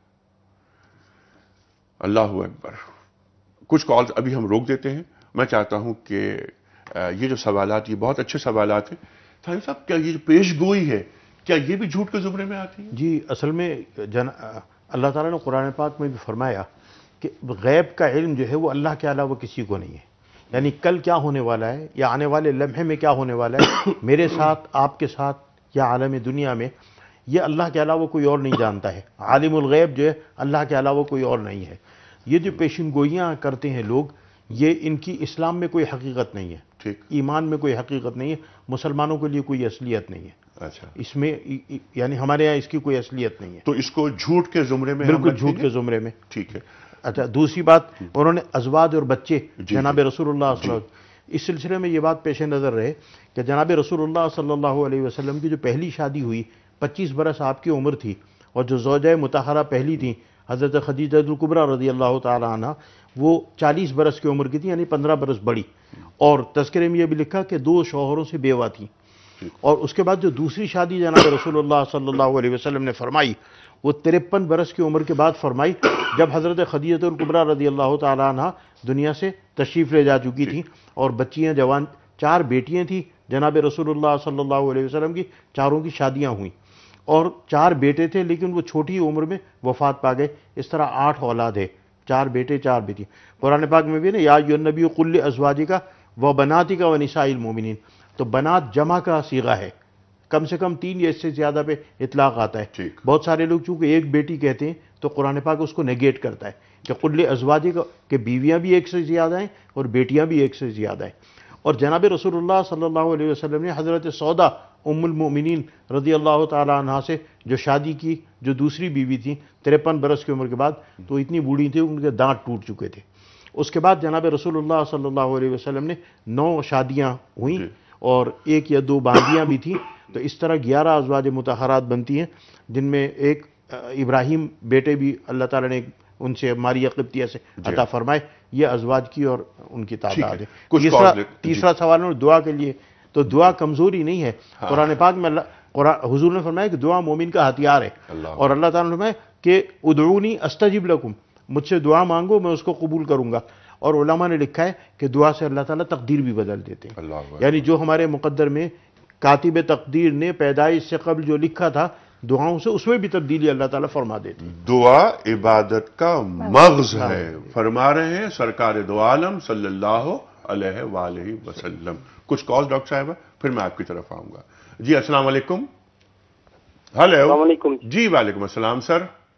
اللہ اکبر. کچھ کالز ابھی ہم روک دیتے ہیں. میں چاہتا ہوں کہ یہ جو سوالات یہ بہت اچھے سوالات ہیں. تھانوی صاحب کیا یہ جو پیش گوئی ہے کیا یہ بھی جھوٹ کے زمرے میں آتی ہے؟ جی اصل میں جن اللہ تعالیٰ نے قرآن پاک میں بھی فرمایا کہ غیب کا علم جو ہے وہ اللہ کے علاوہ کسی کو نہیں ہے. یعنی کل کیا ہونے والا ہے یا آنے والے لمحے میں کیا ہونے والا ہے میرے ساتھ آپ کے ساتھ یا عالم دنیا میں، یہ اللہ کے علاوہ کوئی اور نہیں جانتا ہے. عالم الغیب جو ہے اللہ کے علاوہ کوئی اور نہیں ہے. یہ جو پیشن گوئیاں کرتے ہیں لوگ، یہ ان کی اسلام میں کوئی حقیقت نہیں ہے، ایمان میں کوئی حقیقت نہیں ہے، مسلمانوں کے لیے کوئی اصلیت نہیں ہے. اچھا اس میں یعنی ہمارے یہاں اس کی کوئی اصلیت نہیں ہے. تو اس کو جھوٹ کے زمرے میں بالکل جھوٹ کے زمرے میں. ٹھیک ہے. اچھا دوسری بات انہوں نے ازواج اور بچے جناب رسول اللہ صلی اللہ علیہ وسلم، اس سلسلے میں یہ بات پیش نظر رہے کہ جناب رسول اللہ صلی اللہ علیہ وسلم کی جو پہلی شادی ہوئی پچیس برس آپ کی عمر تھی، اور جو زوجہ مطہرہ پہلی تھیں حضرت خدیجہ الکبریٰ رضی اللہ تعالی عنہ وہ چالیس برس کی عمر کی تھی، یعنی پندرہ برس بڑی. اور تذکرے میں یہ بھی لکھا کہ دو شوہروں سے بیوہ تھیں. اور اس کے بعد جو دوسری شادی جناب رسول اللہ صلی اللہ علیہ وسلم نے فرمائی وہ ترپن برس کی عمر کے بعد فرمائی، جب حضرت خدیجہ الکبریٰ رضی اللہ تعالی عنہ دنیا سے تشریف لے جا چکی تھیں اور بچیاں جوان، چار بیٹیاں تھیں جناب رسول اللہ صلی اللہ علیہ وسلم کی، چاروں کی شادیاں ہوئیں اور چار بیٹے تھے لیکن وہ چھوٹی عمر میں وفات پا گئے. اس طرح آٹھ اولاد ہے، چار بیٹے چار بیٹی. قرآن پاک میں بھی نا یا ایھا النبی قل لازواجک و بناتک و نساء المؤمنین، تو بنات جمع کا صیغہ ہے، کم سے کم تین یا اس سے زیادہ پہ اطلاق آتا ہے. بہت سارے لوگ چونکہ ایک بیٹی کہتے ہیں تو قرآن پاک اس کو نیگیٹ کرتا ہے کہ قل ازواجک کہ بیویاں بھی ایک سے زیادہ ہیں اور بیٹیاں بھی ایک سے زیادہ ہیں. اور جناب رسول اللہ صلی اللہ علیہ وسلم نے حضرت سودا ام المؤمنین رضی اللہ تعالی عنہ سے جو شادی کی، جو دوسری بیوی تھی تریپن برس کی عمر کے بعد، تو اتنی بوڑھی تھی ان کے دانت ٹوٹ چکے تھے. اس کے بعد جناب رسول اللہ صلی اللہ علیہ وسلم نے نو شادیاں ہوئیں اور ایک یا دو باندیاں بھی تھیں. تو اس طرح گیارہ ازواج مطہرات بنتی ہیں، جن میں ایک ابراہیم بیٹے بھی اللہ تعالیٰ نے ان سے ماریہ قبطیہ سے عطا فرمائے. یہ ازواج کی اور ان کی تعداد ہے. تیسرا تیسرا سوال ہے دعا کے لیے، تو دعا کمزوری نہیں ہے. قرآن پاک میں اللہ حضور نے فرمایا کہ دعا مومن کا ہتھیار ہے، اور اللہ تعالیٰ نے فرمایا کہ ادعونی استجب لکم، مجھ سے دعا مانگو میں اس کو قبول کروں گا. اور علماء نے لکھا ہے کہ دعا سے اللہ تعالیٰ تقدیر بھی بدل دیتے ہیں. یعنی جو ہمارے مقدر میں کاتب تقدیر نے پیدائش سے قبل جو لکھا تھا دعاؤں سے، اس میں بھی تبدیلی اللہ تعالیٰ فرما دیتے ہیں. دعا عبادت کا مغز ہے، فرما رہے ہیں سرکار دو عالم صلی اللہ علیہ وآلہ وسلم. کچھ کال ڈاکٹر صاحبہ پھر میں آپ کی طرف آؤں گا. جی السلام علیکم. ہلو. السلام علیکم. جی وعلیکم السلام سر.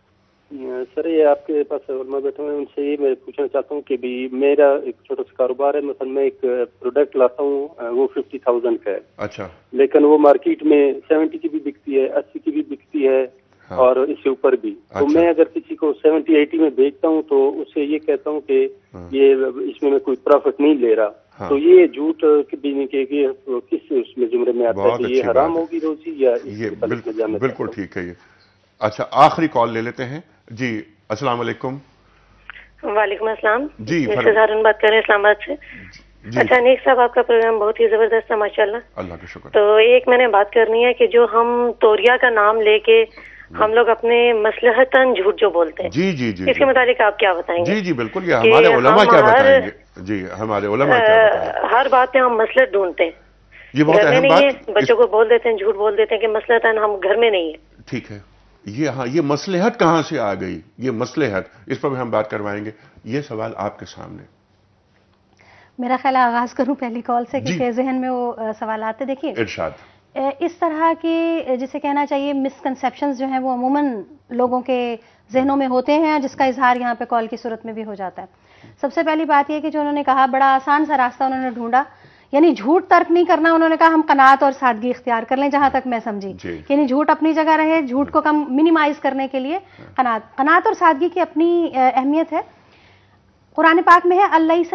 سر یہ آپ کے پاس علماء بیٹھے ہوئے ہیں، ان سے یہ میں پوچھنا چاہتا ہوں کہ بھی میرا ایک چھوٹا سا کاروبار ہے، مثلا میں ایک پروڈکٹ لاتا ہوں وہ ففٹی تھاؤزینڈ کا ہے، اچھا، لیکن وہ مارکیٹ میں سیونٹی کی بھی بکتی ہے، اسی کی بھی بکتی ہے، ہاں، اور اس سے اوپر بھی. تو اچھا، میں اگر کسی کو سیونٹی ایٹی میں بیچتا ہوں تو اس سے یہ کہتا ہوں کہ ہاں، یہ اس میں میں کوئی پروفٹ نہیں لے رہا، ہاں، تو یہ جھوٹ بھی کہ کس اس میں زمرے میں آتا ہے بہت کہ اچھی یہ بات حرام ہے، ہوگی روزی یا اس یہ کے متعلق میں بالکل جاننا بالکل چاہتا ہوں. ٹھیک ہے یہ. اچھا، آخری کال لے لیتے ہیں جی. السلام علیکم. وعلیکم السلام. جی مسز ہارون بات کر رہے ہیں اسلام آباد سے. جی، اچھا نیک صاحب، آپ کا پروگرام بہت ہی زبردست ہے ماشاء اللہ. اللہ کا شکر. تو ایک میں نے بات کرنی ہے کہ جو ہم توریا کا نام لے کے ہم لوگ اپنے مصلحتاً جھوٹ جو بولتے ہیں، جی جی جی اس کے متعلق آپ کیا بتائیں گے؟ جی جی بالکل، یہ کہ ہمارے علماء ہم کیا ہر- بتائیں گے؟ جی ہمارے علماء کیا بتائیں گے؟ ہر بات میں ہم مصلحت ڈھونڈتے ہیں، یہ بہت گھر میں اہم نہیں ہے، بات. بچوں کو بول دیتے ہیں، جھوٹ بول دیتے ہیں کہ مصلحتاً ہم گھر میں نہیں ہے. ٹھیک ہے، یہ ہاں یہ مصلحت کہاں سے آ گئی؟ یہ مصلحت، اس پر بھی ہم بات کروائیں گے. یہ سوال آپ کے سامنے. میرا خیال ہے آغاز کروں پہلی کال سے، جی. کیونکہ ذہن میں وہ آ، سوالات ہیں. دیکھیے ارشاد. اے، اس طرح کی اے، جسے کہنا چاہیے مسکنسیپشنز جو ہیں وہ عموماً لوگوں کے ذہنوں میں ہوتے ہیں، جس کا اظہار یہاں پہ کال کی صورت میں بھی ہو جاتا ہے. سب سے پہلی بات یہ کہ جو انہوں نے کہا بڑا آسان سا راستہ انہوں نے ڈھونڈا، یعنی جھوٹ ترک نہیں کرنا. انہوں نے کہا ہم قناعت اور سادگی اختیار کر لیں، جہاں تک میں سمجھی، جی. یعنی جھوٹ اپنی جگہ رہے، جھوٹ کو کم منیمائز کرنے کے لیے قناعت قناعت اور سادگی کی اپنی اے، اہمیت ہے. قرآن پاک میں ہے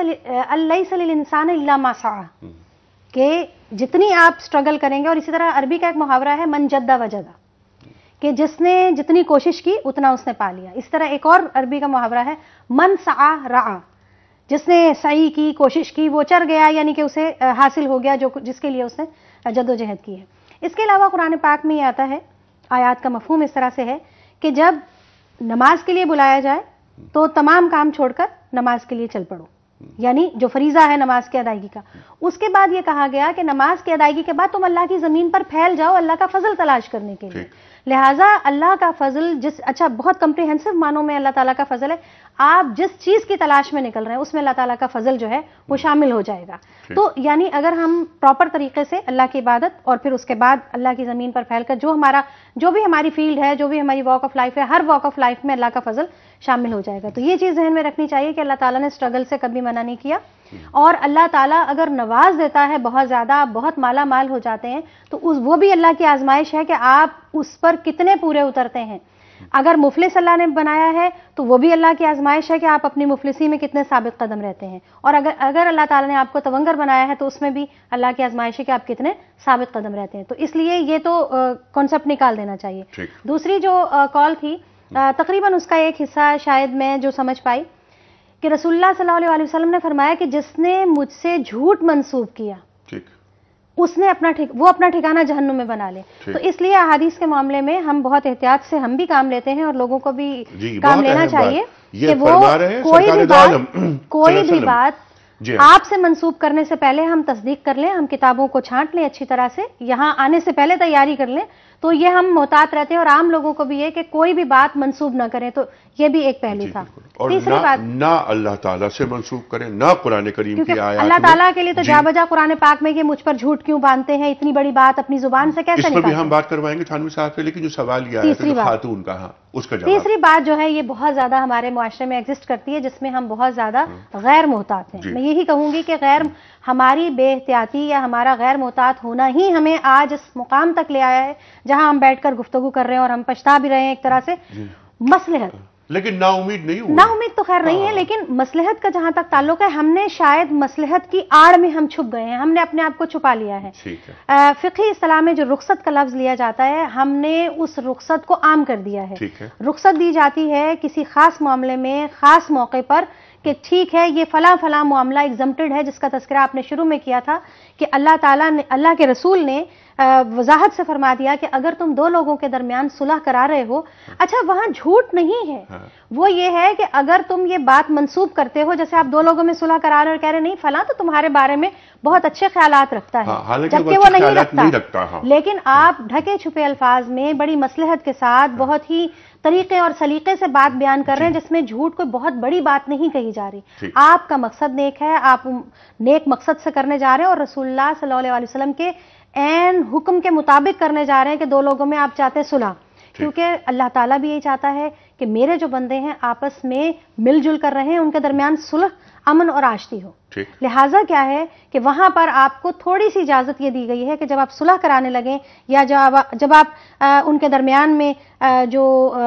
الیس للانسان الا ما سعی، کہ جتنی آپ سٹرگل کریں گے. اور اسی طرح عربی کا ایک محاورہ ہے من جد وجد، کہ جس نے جتنی کوشش کی اتنا اس نے پا لیا. اس طرح ایک اور عربی کا محاورہ ہے من سعی رعا، جس نے سعی کی، کوشش کی، وہ چر گیا، یعنی کہ اسے حاصل ہو گیا جو جس کے لیے اس نے جد و جہد کی ہے. اس کے علاوہ قرآن پاک میں یہ آتا ہے، آیات کا مفہوم اس طرح سے ہے کہ جب نماز کے لیے بلایا جائے تو تمام کام چھوڑ کر نماز کے لیے چل پڑو، یعنی جو فریضہ ہے نماز کی ادائیگی کا. اس کے بعد یہ کہا گیا کہ نماز کی ادائیگی کے بعد تم اللہ کی زمین پر پھیل جاؤ اللہ کا فضل تلاش کرنے کے لیے. لہٰذا اللہ کا فضل جس اچھا بہت کمپریہنسو معنوں میں اللہ تعالیٰ کا فضل ہے. آپ جس چیز کی تلاش میں نکل رہے ہیں اس میں اللہ تعالیٰ کا فضل جو ہے وہ شامل ہو جائے گا. تو یعنی اگر ہم پراپر طریقے سے اللہ کی عبادت اور پھر اس کے بعد اللہ کی زمین پر پھیل کر جو ہمارا جو بھی ہماری فیلڈ ہے، جو بھی ہماری واک آف لائف ہے، ہر واک آف لائف میں اللہ کا فضل شامل ہو جائے گا. تو یہ چیز ذہن میں رکھنی چاہیے کہ اللہ تعالیٰ نے اسٹرگل سے کبھی منع نہیں کیا. اور اللہ تعالیٰ اگر نواز دیتا ہے بہت زیادہ، آپ بہت مالا مال ہو جاتے ہیں، تو اس وہ بھی اللہ کی آزمائش ہے کہ آپ اس پر کتنے پورے اترتے ہیں. اگر مفلس اللہ نے بنایا ہے تو وہ بھی اللہ کی آزمائش ہے کہ آپ اپنی مفلسی میں کتنے ثابت قدم رہتے ہیں. اور اگر اگر اللہ تعالیٰ نے آپ کو تونگر بنایا ہے تو اس میں بھی اللہ کی آزمائش ہے کہ آپ کتنے ثابت قدم رہتے ہیں. تو اس لیے یہ تو کانسیپٹ نکال دینا چاہیے. دوسری جو کال تھی، تقریباً اس کا ایک حصہ شاید میں جو سمجھ پائی کہ رسول اللہ صلی اللہ علیہ وسلم نے فرمایا کہ جس نے مجھ سے جھوٹ منسوب کیا اس نے اپنا وہ اپنا ٹھکانہ جہنم میں بنا لے. تو اس لیے احادیث کے معاملے میں ہم بہت احتیاط سے ہم بھی کام لیتے ہیں اور لوگوں کو بھی کام لینا چاہیے کہ وہ کوئی بھی بات کوئی بھی بات آپ سے منسوب کرنے سے پہلے ہم تصدیق کر لیں، ہم کتابوں کو چھانٹ لیں اچھی طرح سے، یہاں آنے سے پہلے تیاری کر لیں. تو یہ ہم محتاط رہتے ہیں اور عام لوگوں کو بھی یہ کہ کوئی بھی بات منسوب نہ کریں. تو یہ بھی ایک پہلو تھا. اور تیسری بات، نہ اللہ تعالیٰ سے منسوب کریں، نہ قرآن کریم کی آیات. اللہ تعالیٰ کے لیے تو جا بجا قرآن پاک میں کہ مجھ پر جھوٹ کیوں باندھتے ہیں، اتنی بڑی بات اپنی زبان سے کیسے نکالتے ہیں. اس پر بھی ہم بات کروائیں گے تھانوی صاحب سے. لیکن جو سوال یہ آیا تھا خاتون کا، ہاں اس کا جواب. تیسری بات جو ہے یہ بہت زیادہ ہمارے معاشرے میں ایگزسٹ کرتی ہے، جس میں ہم بہت زیادہ غیر محتاط ہیں. میں یہی کہوں گی کہ غیر ہماری بے احتیاطی یا ہمارا غیر محتاط ہونا ہی ہمیں آج اس مقام تک لے آیا ہے جہاں ہم بیٹھ کر گفتگو کر رہے ہیں اور ہم پچھتا بھی رہے ہیں ایک طرح سے. مصلحت لیکن نا امید نہیں ہوئی. نا امید تو خیر نہیں ہے، لیکن مصلحت کا جہاں تک تعلق ہے ہم نے شاید مصلحت کی آڑ میں ہم چھپ گئے ہیں، ہم نے اپنے آپ کو چھپا لیا ہے. فقہی اصطلاح میں جو رخصت کا لفظ لیا جاتا ہے ہم نے اس رخصت کو عام کر دیا ہے. رخصت دی جاتی ہے کسی خاص معاملے میں خاص موقع پر کہ ٹھیک ہے یہ فلاں فلاں معاملہ ایگزمپٹڈ ہے، جس کا تذکرہ آپ نے شروع میں کیا تھا کہ اللہ تعالیٰ نے اللہ کے رسول نے وضاحت سے فرما دیا کہ اگر تم دو لوگوں کے درمیان صلح کرا رہے ہو، اچھا وہاں جھوٹ نہیں ہے، وہ یہ ہے کہ اگر تم یہ بات منسوب کرتے ہو، جیسے آپ دو لوگوں میں صلح کرا رہے ہو اور کہہ رہے نہیں فلاں تو تمہارے بارے میں بہت اچھے خیالات رکھتا ہے، جبکہ وہ نہیں رکھتا، لیکن آپ ڈھکے چھپے الفاظ میں بڑی مصلحت کے ساتھ بہت ہی طریقے اور سلیقے سے بات بیان کر رہے ہیں جس میں جھوٹ کوئی بہت بڑی بات نہیں کہی جا رہی. آپ کا مقصد نیک ہے، آپ نیک مقصد سے کرنے جا رہے ہیں اور رسول اللہ صلی اللہ علیہ وسلم کے عین حکم کے مطابق کرنے جا رہے ہیں کہ دو لوگوں میں آپ چاہتے ہیں صلح. کیونکہ اللہ تعالیٰ بھی یہی چاہتا ہے کہ میرے جو بندے ہیں آپس میں مل جل کر رہیں، ان کے درمیان صلح، امن اور آشتی ہو. لہٰذا کیا ہے کہ وہاں پر آپ کو تھوڑی سی اجازت یہ دی گئی ہے کہ جب آپ صلح کرانے لگیں یا جب آپ ان کے درمیان میں جو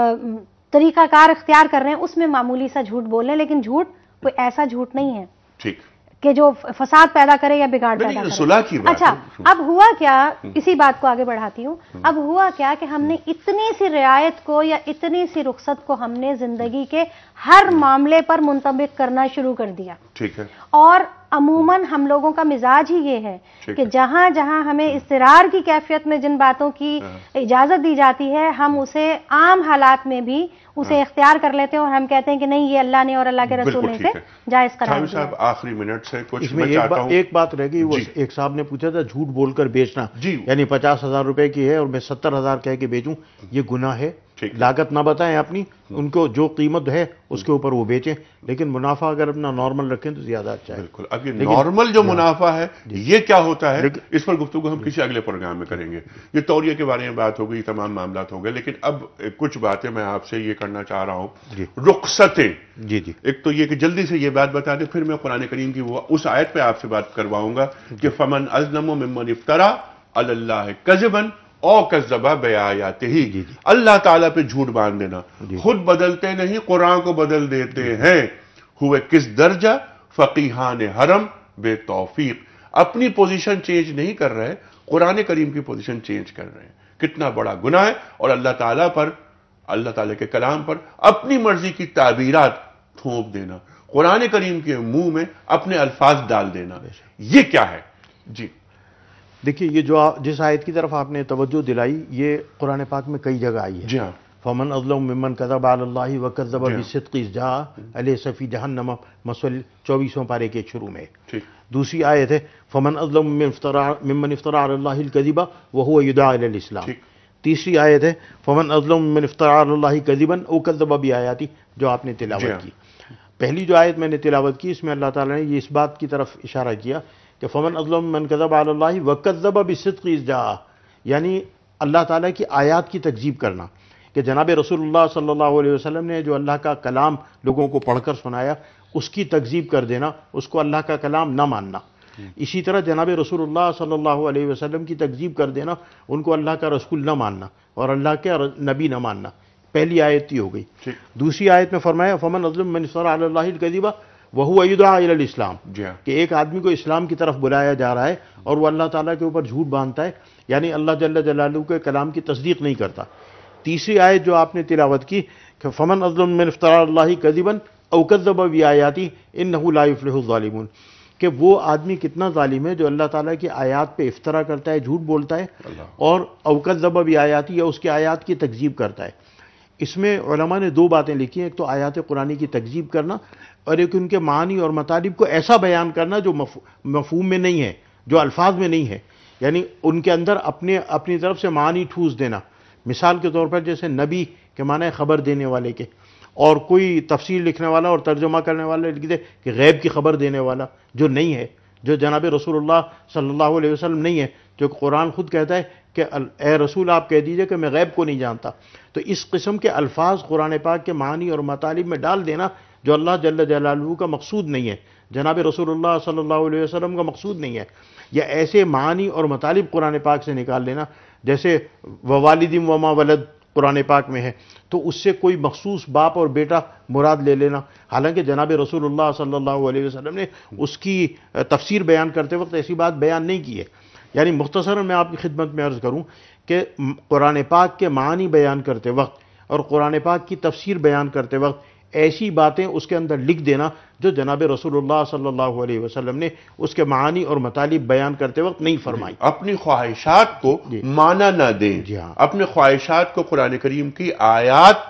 طریقہ کار اختیار کر رہے ہیں اس میں معمولی سا جھوٹ بول لیں، لیکن جھوٹ کوئی ایسا جھوٹ نہیں ہے ٹھیک کہ جو فساد پیدا کرے یا بگاڑ پیدا کرے. اچھا اب ہوا کیا، اسی بات کو آگے بڑھاتی ہوں. اب ہوا کیا کہ ہم نے اتنی سی رعایت کو یا اتنی سی رخصت کو ہم نے زندگی کے ہر معاملے پر منطبق کرنا شروع کر دیا. ٹھیک ہے. اور عموماً ہم لوگوں کا مزاج ہی یہ ہے کہ جہاں جہاں ہمیں اضطرار کی کیفیت میں جن باتوں کی اجازت دی جاتی ہے ہم اسے عام حالات میں بھی اسے اختیار کر لیتے ہیں اور ہم کہتے ہیں کہ نہیں یہ اللہ نے اور اللہ کے رسول نے اسے جائز قرار دیا. صاحب آخری منٹ سے کچھ میں چاہتا ہوں ایک بات رہ گئی، وہ ایک صاحب نے پوچھا تھا جھوٹ بول کر بیچنا، یعنی پچاس ہزار روپے کی ہے اور میں ستر ہزار کہہ کے بیچوں، یہ گناہ ہے. لاگت نہ بتائیں اپنی، ان کو جو قیمت ہے اس کے اوپر وہ بیچیں، لیکن منافع اگر اپنا نارمل رکھیں تو زیادہ اچھا ہے. بالکل. اب یہ نارمل جو منافع ہے یہ کیا ہوتا ہے، اس پر گفتگو ہم کسی اگلے پروگرام میں کریں گے. یہ توریہ کے بارے میں بات ہو گئی، تمام معاملات ہو گئے، لیکن اب کچھ باتیں میں آپ سے یہ کرنا چاہ رہا ہوں. رخصتیں. جی جی ایک تو یہ کہ جلدی سے یہ بات بتا دیں، پھر میں قرآن کریم کی وہ اس آیت پہ آپ سے بات کرواؤں گا کہ فمن اظلم ممن افترا علی اللہ کذبا او کذب بآیاتہ. اللہ تعالیٰ پہ جھوٹ باندھ دینا. خود بدلتے نہیں، قرآن کو بدل دیتے ہیں. ہوئے کس درجہ فقیہان حرم بے توفیق. اپنی پوزیشن چینج نہیں کر رہے، قرآن کریم کی پوزیشن چینج کر رہے ہیں. کتنا بڑا گناہ ہے. اور اللہ تعالیٰ پر، اللہ تعالیٰ کے کلام پر اپنی مرضی کی تعبیرات تھوپ دینا، قرآن کریم کے منہ میں اپنے الفاظ ڈال دینا، یہ کیا ہے؟ جی دیکھیے، یہ جو جس آیت کی طرف آپ نے توجہ دلائی یہ قرآن پاک میں کئی جگہ آئی ہے. جی ہاں. فمن اظلم ممن کذب علی اللہ وکذب بالصدق اذ جاء الیس فی جہنم مثوى چوبیسواں پارے کے شروع میں. دوسری آیت ہے فمن اظلم ممن افترى علی اللہ الکذب وهو یدعی الی الاسلام. تیسری آیت ہے فمن اظلم ممن افترى علی اللہ کذبا او کذب بآیاتی، جو آپ نے تلاوت کی. پہلی جو آیت میں نے تلاوت کی اس میں اللہ تعالیٰ نے یہ اس بات کی طرف اشارہ کیا کہ فمن اظلم من کذب علی اللہ وکذب بالصدق اذ جاء، یعنی اللہ تعالیٰ کی آیات کی تکذیب کرنا، کہ جناب رسول اللہ صلی اللہ علیہ وسلم نے جو اللہ کا کلام لوگوں کو پڑھ کر سنایا اس کی تکذیب کر دینا، اس کو اللہ کا کلام نہ ماننا. اسی طرح جناب رسول اللہ صلی اللہ علیہ وسلم کی تکذیب کر دینا، ان کو اللہ کا رسول نہ ماننا اور اللہ کے نبی نہ ماننا. پہلی آیت ہی ہو گئی. دوسری آیت میں فرمایا فمن اظلم من افترى علی اللہ الکذب وهو یدعی الی الاسلام، کہ ایک آدمی کو اسلام کی طرف بلایا جا رہا ہے اور وہ اللہ تعالیٰ کے اوپر جھوٹ باندھتا ہے، یعنی اللہ جل جلالہ کے کلام کی تصدیق نہیں کرتا. تیسری آیت جو آپ نے تلاوت کی کہ فمن اظلم من افترى علی اللہ کذبا او کذب بآیاتہ انہ لا یفلح الظالمون، کہ وہ آدمی کتنا ظالم ہے جو اللہ تعالیٰ کی آیات پہ افطرا کرتا ہے، جھوٹ بولتا ہے، اور او کذب بآیاتہ یا اس کی آیات کی تکذیب کرتا ہے. اس میں علماء نے دو باتیں لکھی ہیں، ایک تو آیات قرآنی کی تکذیب کرنا اور ایک ان کے معنی اور مطالب کو ایسا بیان کرنا جو مفہوم میں نہیں ہے، جو الفاظ میں نہیں ہے، یعنی ان کے اندر اپنے اپنی طرف سے معنی ٹھوس دینا. مثال کے طور پر جیسے نبی کے معنی خبر دینے والے کے، اور کوئی تفسیر لکھنے والا اور ترجمہ کرنے والا لکھ دے کہ غیب کی خبر دینے والا، جو نہیں ہے، جو جناب رسول اللہ صلی اللہ علیہ وسلم نہیں ہے، جو قرآن خود کہتا ہے کہ اے رسول آپ کہہ دیجئے کہ میں غیب کو نہیں جانتا. تو اس قسم کے الفاظ قرآن پاک کے معنی اور مطالب میں ڈال دینا جو اللہ جل جلالہ کا مقصود نہیں ہے، جناب رسول اللہ صلی اللہ علیہ وسلم کا مقصود نہیں ہے، یا ایسے معنی اور مطالب قرآن پاک سے نکال لینا جیسے ووالدم وما ولد قرآن پاک میں ہے تو اس سے کوئی مخصوص باپ اور بیٹا مراد لے لینا، حالانکہ جناب رسول اللہ صلی اللہ علیہ وسلم نے اس کی تفسیر بیان کرتے وقت ایسی بات بیان نہیں کی ہے. یعنی مختصراً میں آپ کی خدمت میں عرض کروں کہ قرآن پاک کے معنی بیان کرتے وقت اور قرآن پاک کی تفسیر بیان کرتے وقت ایسی باتیں اس کے اندر لکھ دینا جو جناب رسول اللہ صلی اللہ علیہ وسلم نے اس کے معانی اور مطالب بیان کرتے وقت نہیں فرمائی. اپنی خواہشات کو معنی نہ دیں، اپنے خواہشات کو قرآن کریم کی آیات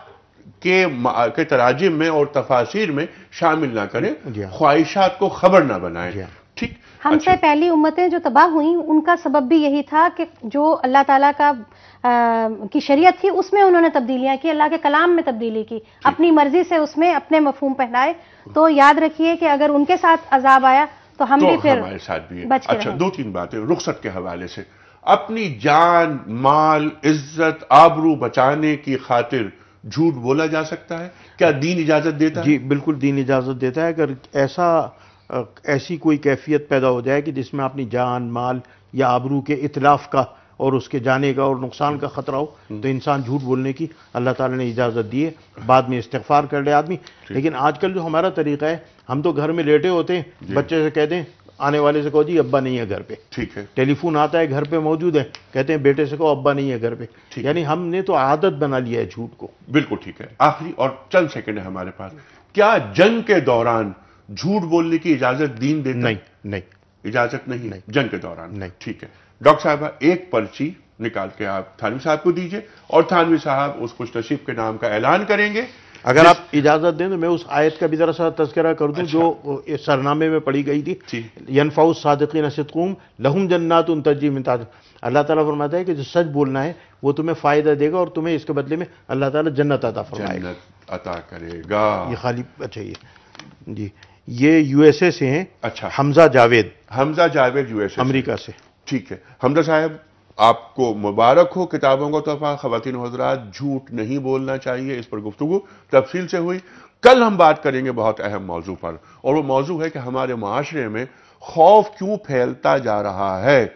کے تراجم میں اور تفاسیر میں شامل نہ کریں، خواہشات کو خبر نہ بنائیں. ٹھیک. ہم سے پہلی امتیں جو تباہ ہوئیں ان کا سبب بھی یہی تھا کہ جو اللہ تعالیٰ کا کی شریعت تھی اس میں انہوں نے تبدیلیاں کی، اللہ کے کلام میں تبدیلی کی، اپنی مرضی سے اس میں اپنے مفہوم پہنائے. تو یاد رکھیے کہ اگر ان کے ساتھ عذاب آیا تو ہم بھی پھر ہمارے ساتھ بھی ہے. بچ کے اچھا، دو تین باتیں رخصت کے حوالے سے. اپنی جان، مال، عزت، آبرو بچانے کی خاطر جھوٹ بولا جا سکتا ہے؟ کیا دین اجازت دیتا ہے؟ جی بالکل دین اجازت دیتا ہے. اگر ایسا ایسی کوئی کیفیت پیدا ہو جائے کہ جس میں اپنی جان، مال یا آبرو کے اتلاف کا اور اس کے جانے کا اور نقصان کا خطرہ ہو تو انسان جھوٹ بولنے کی اللہ تعالیٰ نے اجازت دی ہے. بعد میں استغفار کر لے آدمی. لیکن آج کل جو ہمارا طریقہ ہے، ہم تو گھر میں لیٹے ہوتے ہیں، بچے سے کہتے ہیں، آنے والے سے کہو جی ابا نہیں ہے گھر پہ. ٹھیک ہے. ٹیلی فون آتا ہے گھر پہ موجود ہے، کہتے ہیں بیٹے سے کہو ابا نہیں ہے گھر پہ. یعنی ہم نے تو عادت بنا لیا ہے جھوٹ کو. بالکل ٹھیک ہے. آخری اور چند سیکنڈ ہے ہمارے پاس. کیا جنگ کے دوران جھوٹ بولنے کی اجازت دین دیتا؟ نہیں نہیں اجازت نہیں ہے جنگ کے دوران. نہیں. ٹھیک ہے. ڈاکٹر صاحبہ ایک پرچی نکال کے آپ تھانوی صاحب کو دیجئے اور تھانوی صاحب اس خوش نصیب کے نام کا اعلان کریں گے. اگر آپ اجازت دیں تو میں اس آیت کا بھی ذرا سا تذکرہ کر دوں جو سرنامے میں پڑھی گئی تھی. ینفع الصادقین صدقہم لہم جنات تجری من تحتہا. اللہ تعالیٰ فرماتا ہے کہ جو سچ بولنا ہے وہ تمہیں فائدہ دے گا اور تمہیں اس کے بدلے میں اللہ تعالیٰ جنت عطا فرمائے گا. جنت عطا کرے گا. یہ خالی اچھا یہ جی یہ یو ایس اے سے ہیں. اچھا. Hamza Javed. Hamza Javed U S A امریکہ سے. ٹھیک ہے. حمزہ صاحب آپ کو مبارک ہو کتابوں کا تحفہ. خواتین و حضرات جھوٹ نہیں بولنا چاہیے، اس پر گفتگو تفصیل سے ہوئی. کل ہم بات کریں گے بہت اہم موضوع پر، اور وہ موضوع ہے کہ ہمارے معاشرے میں خوف کیوں پھیلتا جا رہا ہے.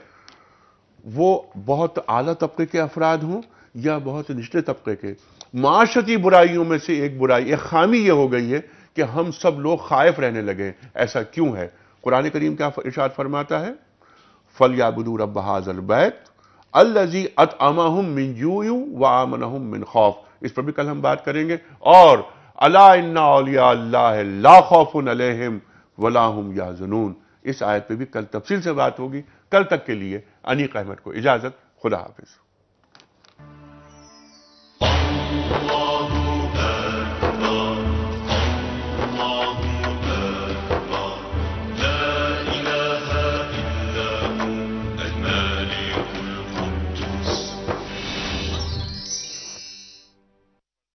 وہ بہت اعلیٰ طبقے کے افراد ہوں یا بہت نچلے طبقے کے، معاشرتی برائیوں میں سے ایک برائی، ایک خامی یہ ہو گئی ہے کہ ہم سب لوگ خائف رہنے لگے. ایسا کیوں ہے؟ قرآن کریم کیا ارشاد فرماتا ہے؟ فَلْيَعْبُدُوا رَبَّ هَٰذَا الْبَيْتِ الَّذِي أَطْعَمَهُم مِّن جُوعٍ وَآمَنَهُم مِّن خَوْفٍ. اس پر بھی کل ہم بات کریں گے. اور أَلَا إِنَّ أَوْلِيَاءَ اللَّهِ لَا خَوْفٌ عَلَيْهِمْ وَلَا هُمْ يَحْزَنُونَ. اس آیت پہ بھی کل تفصیل سے بات ہوگی. کل تک کے لیے انیق احمد کو اجازت. خدا حافظ.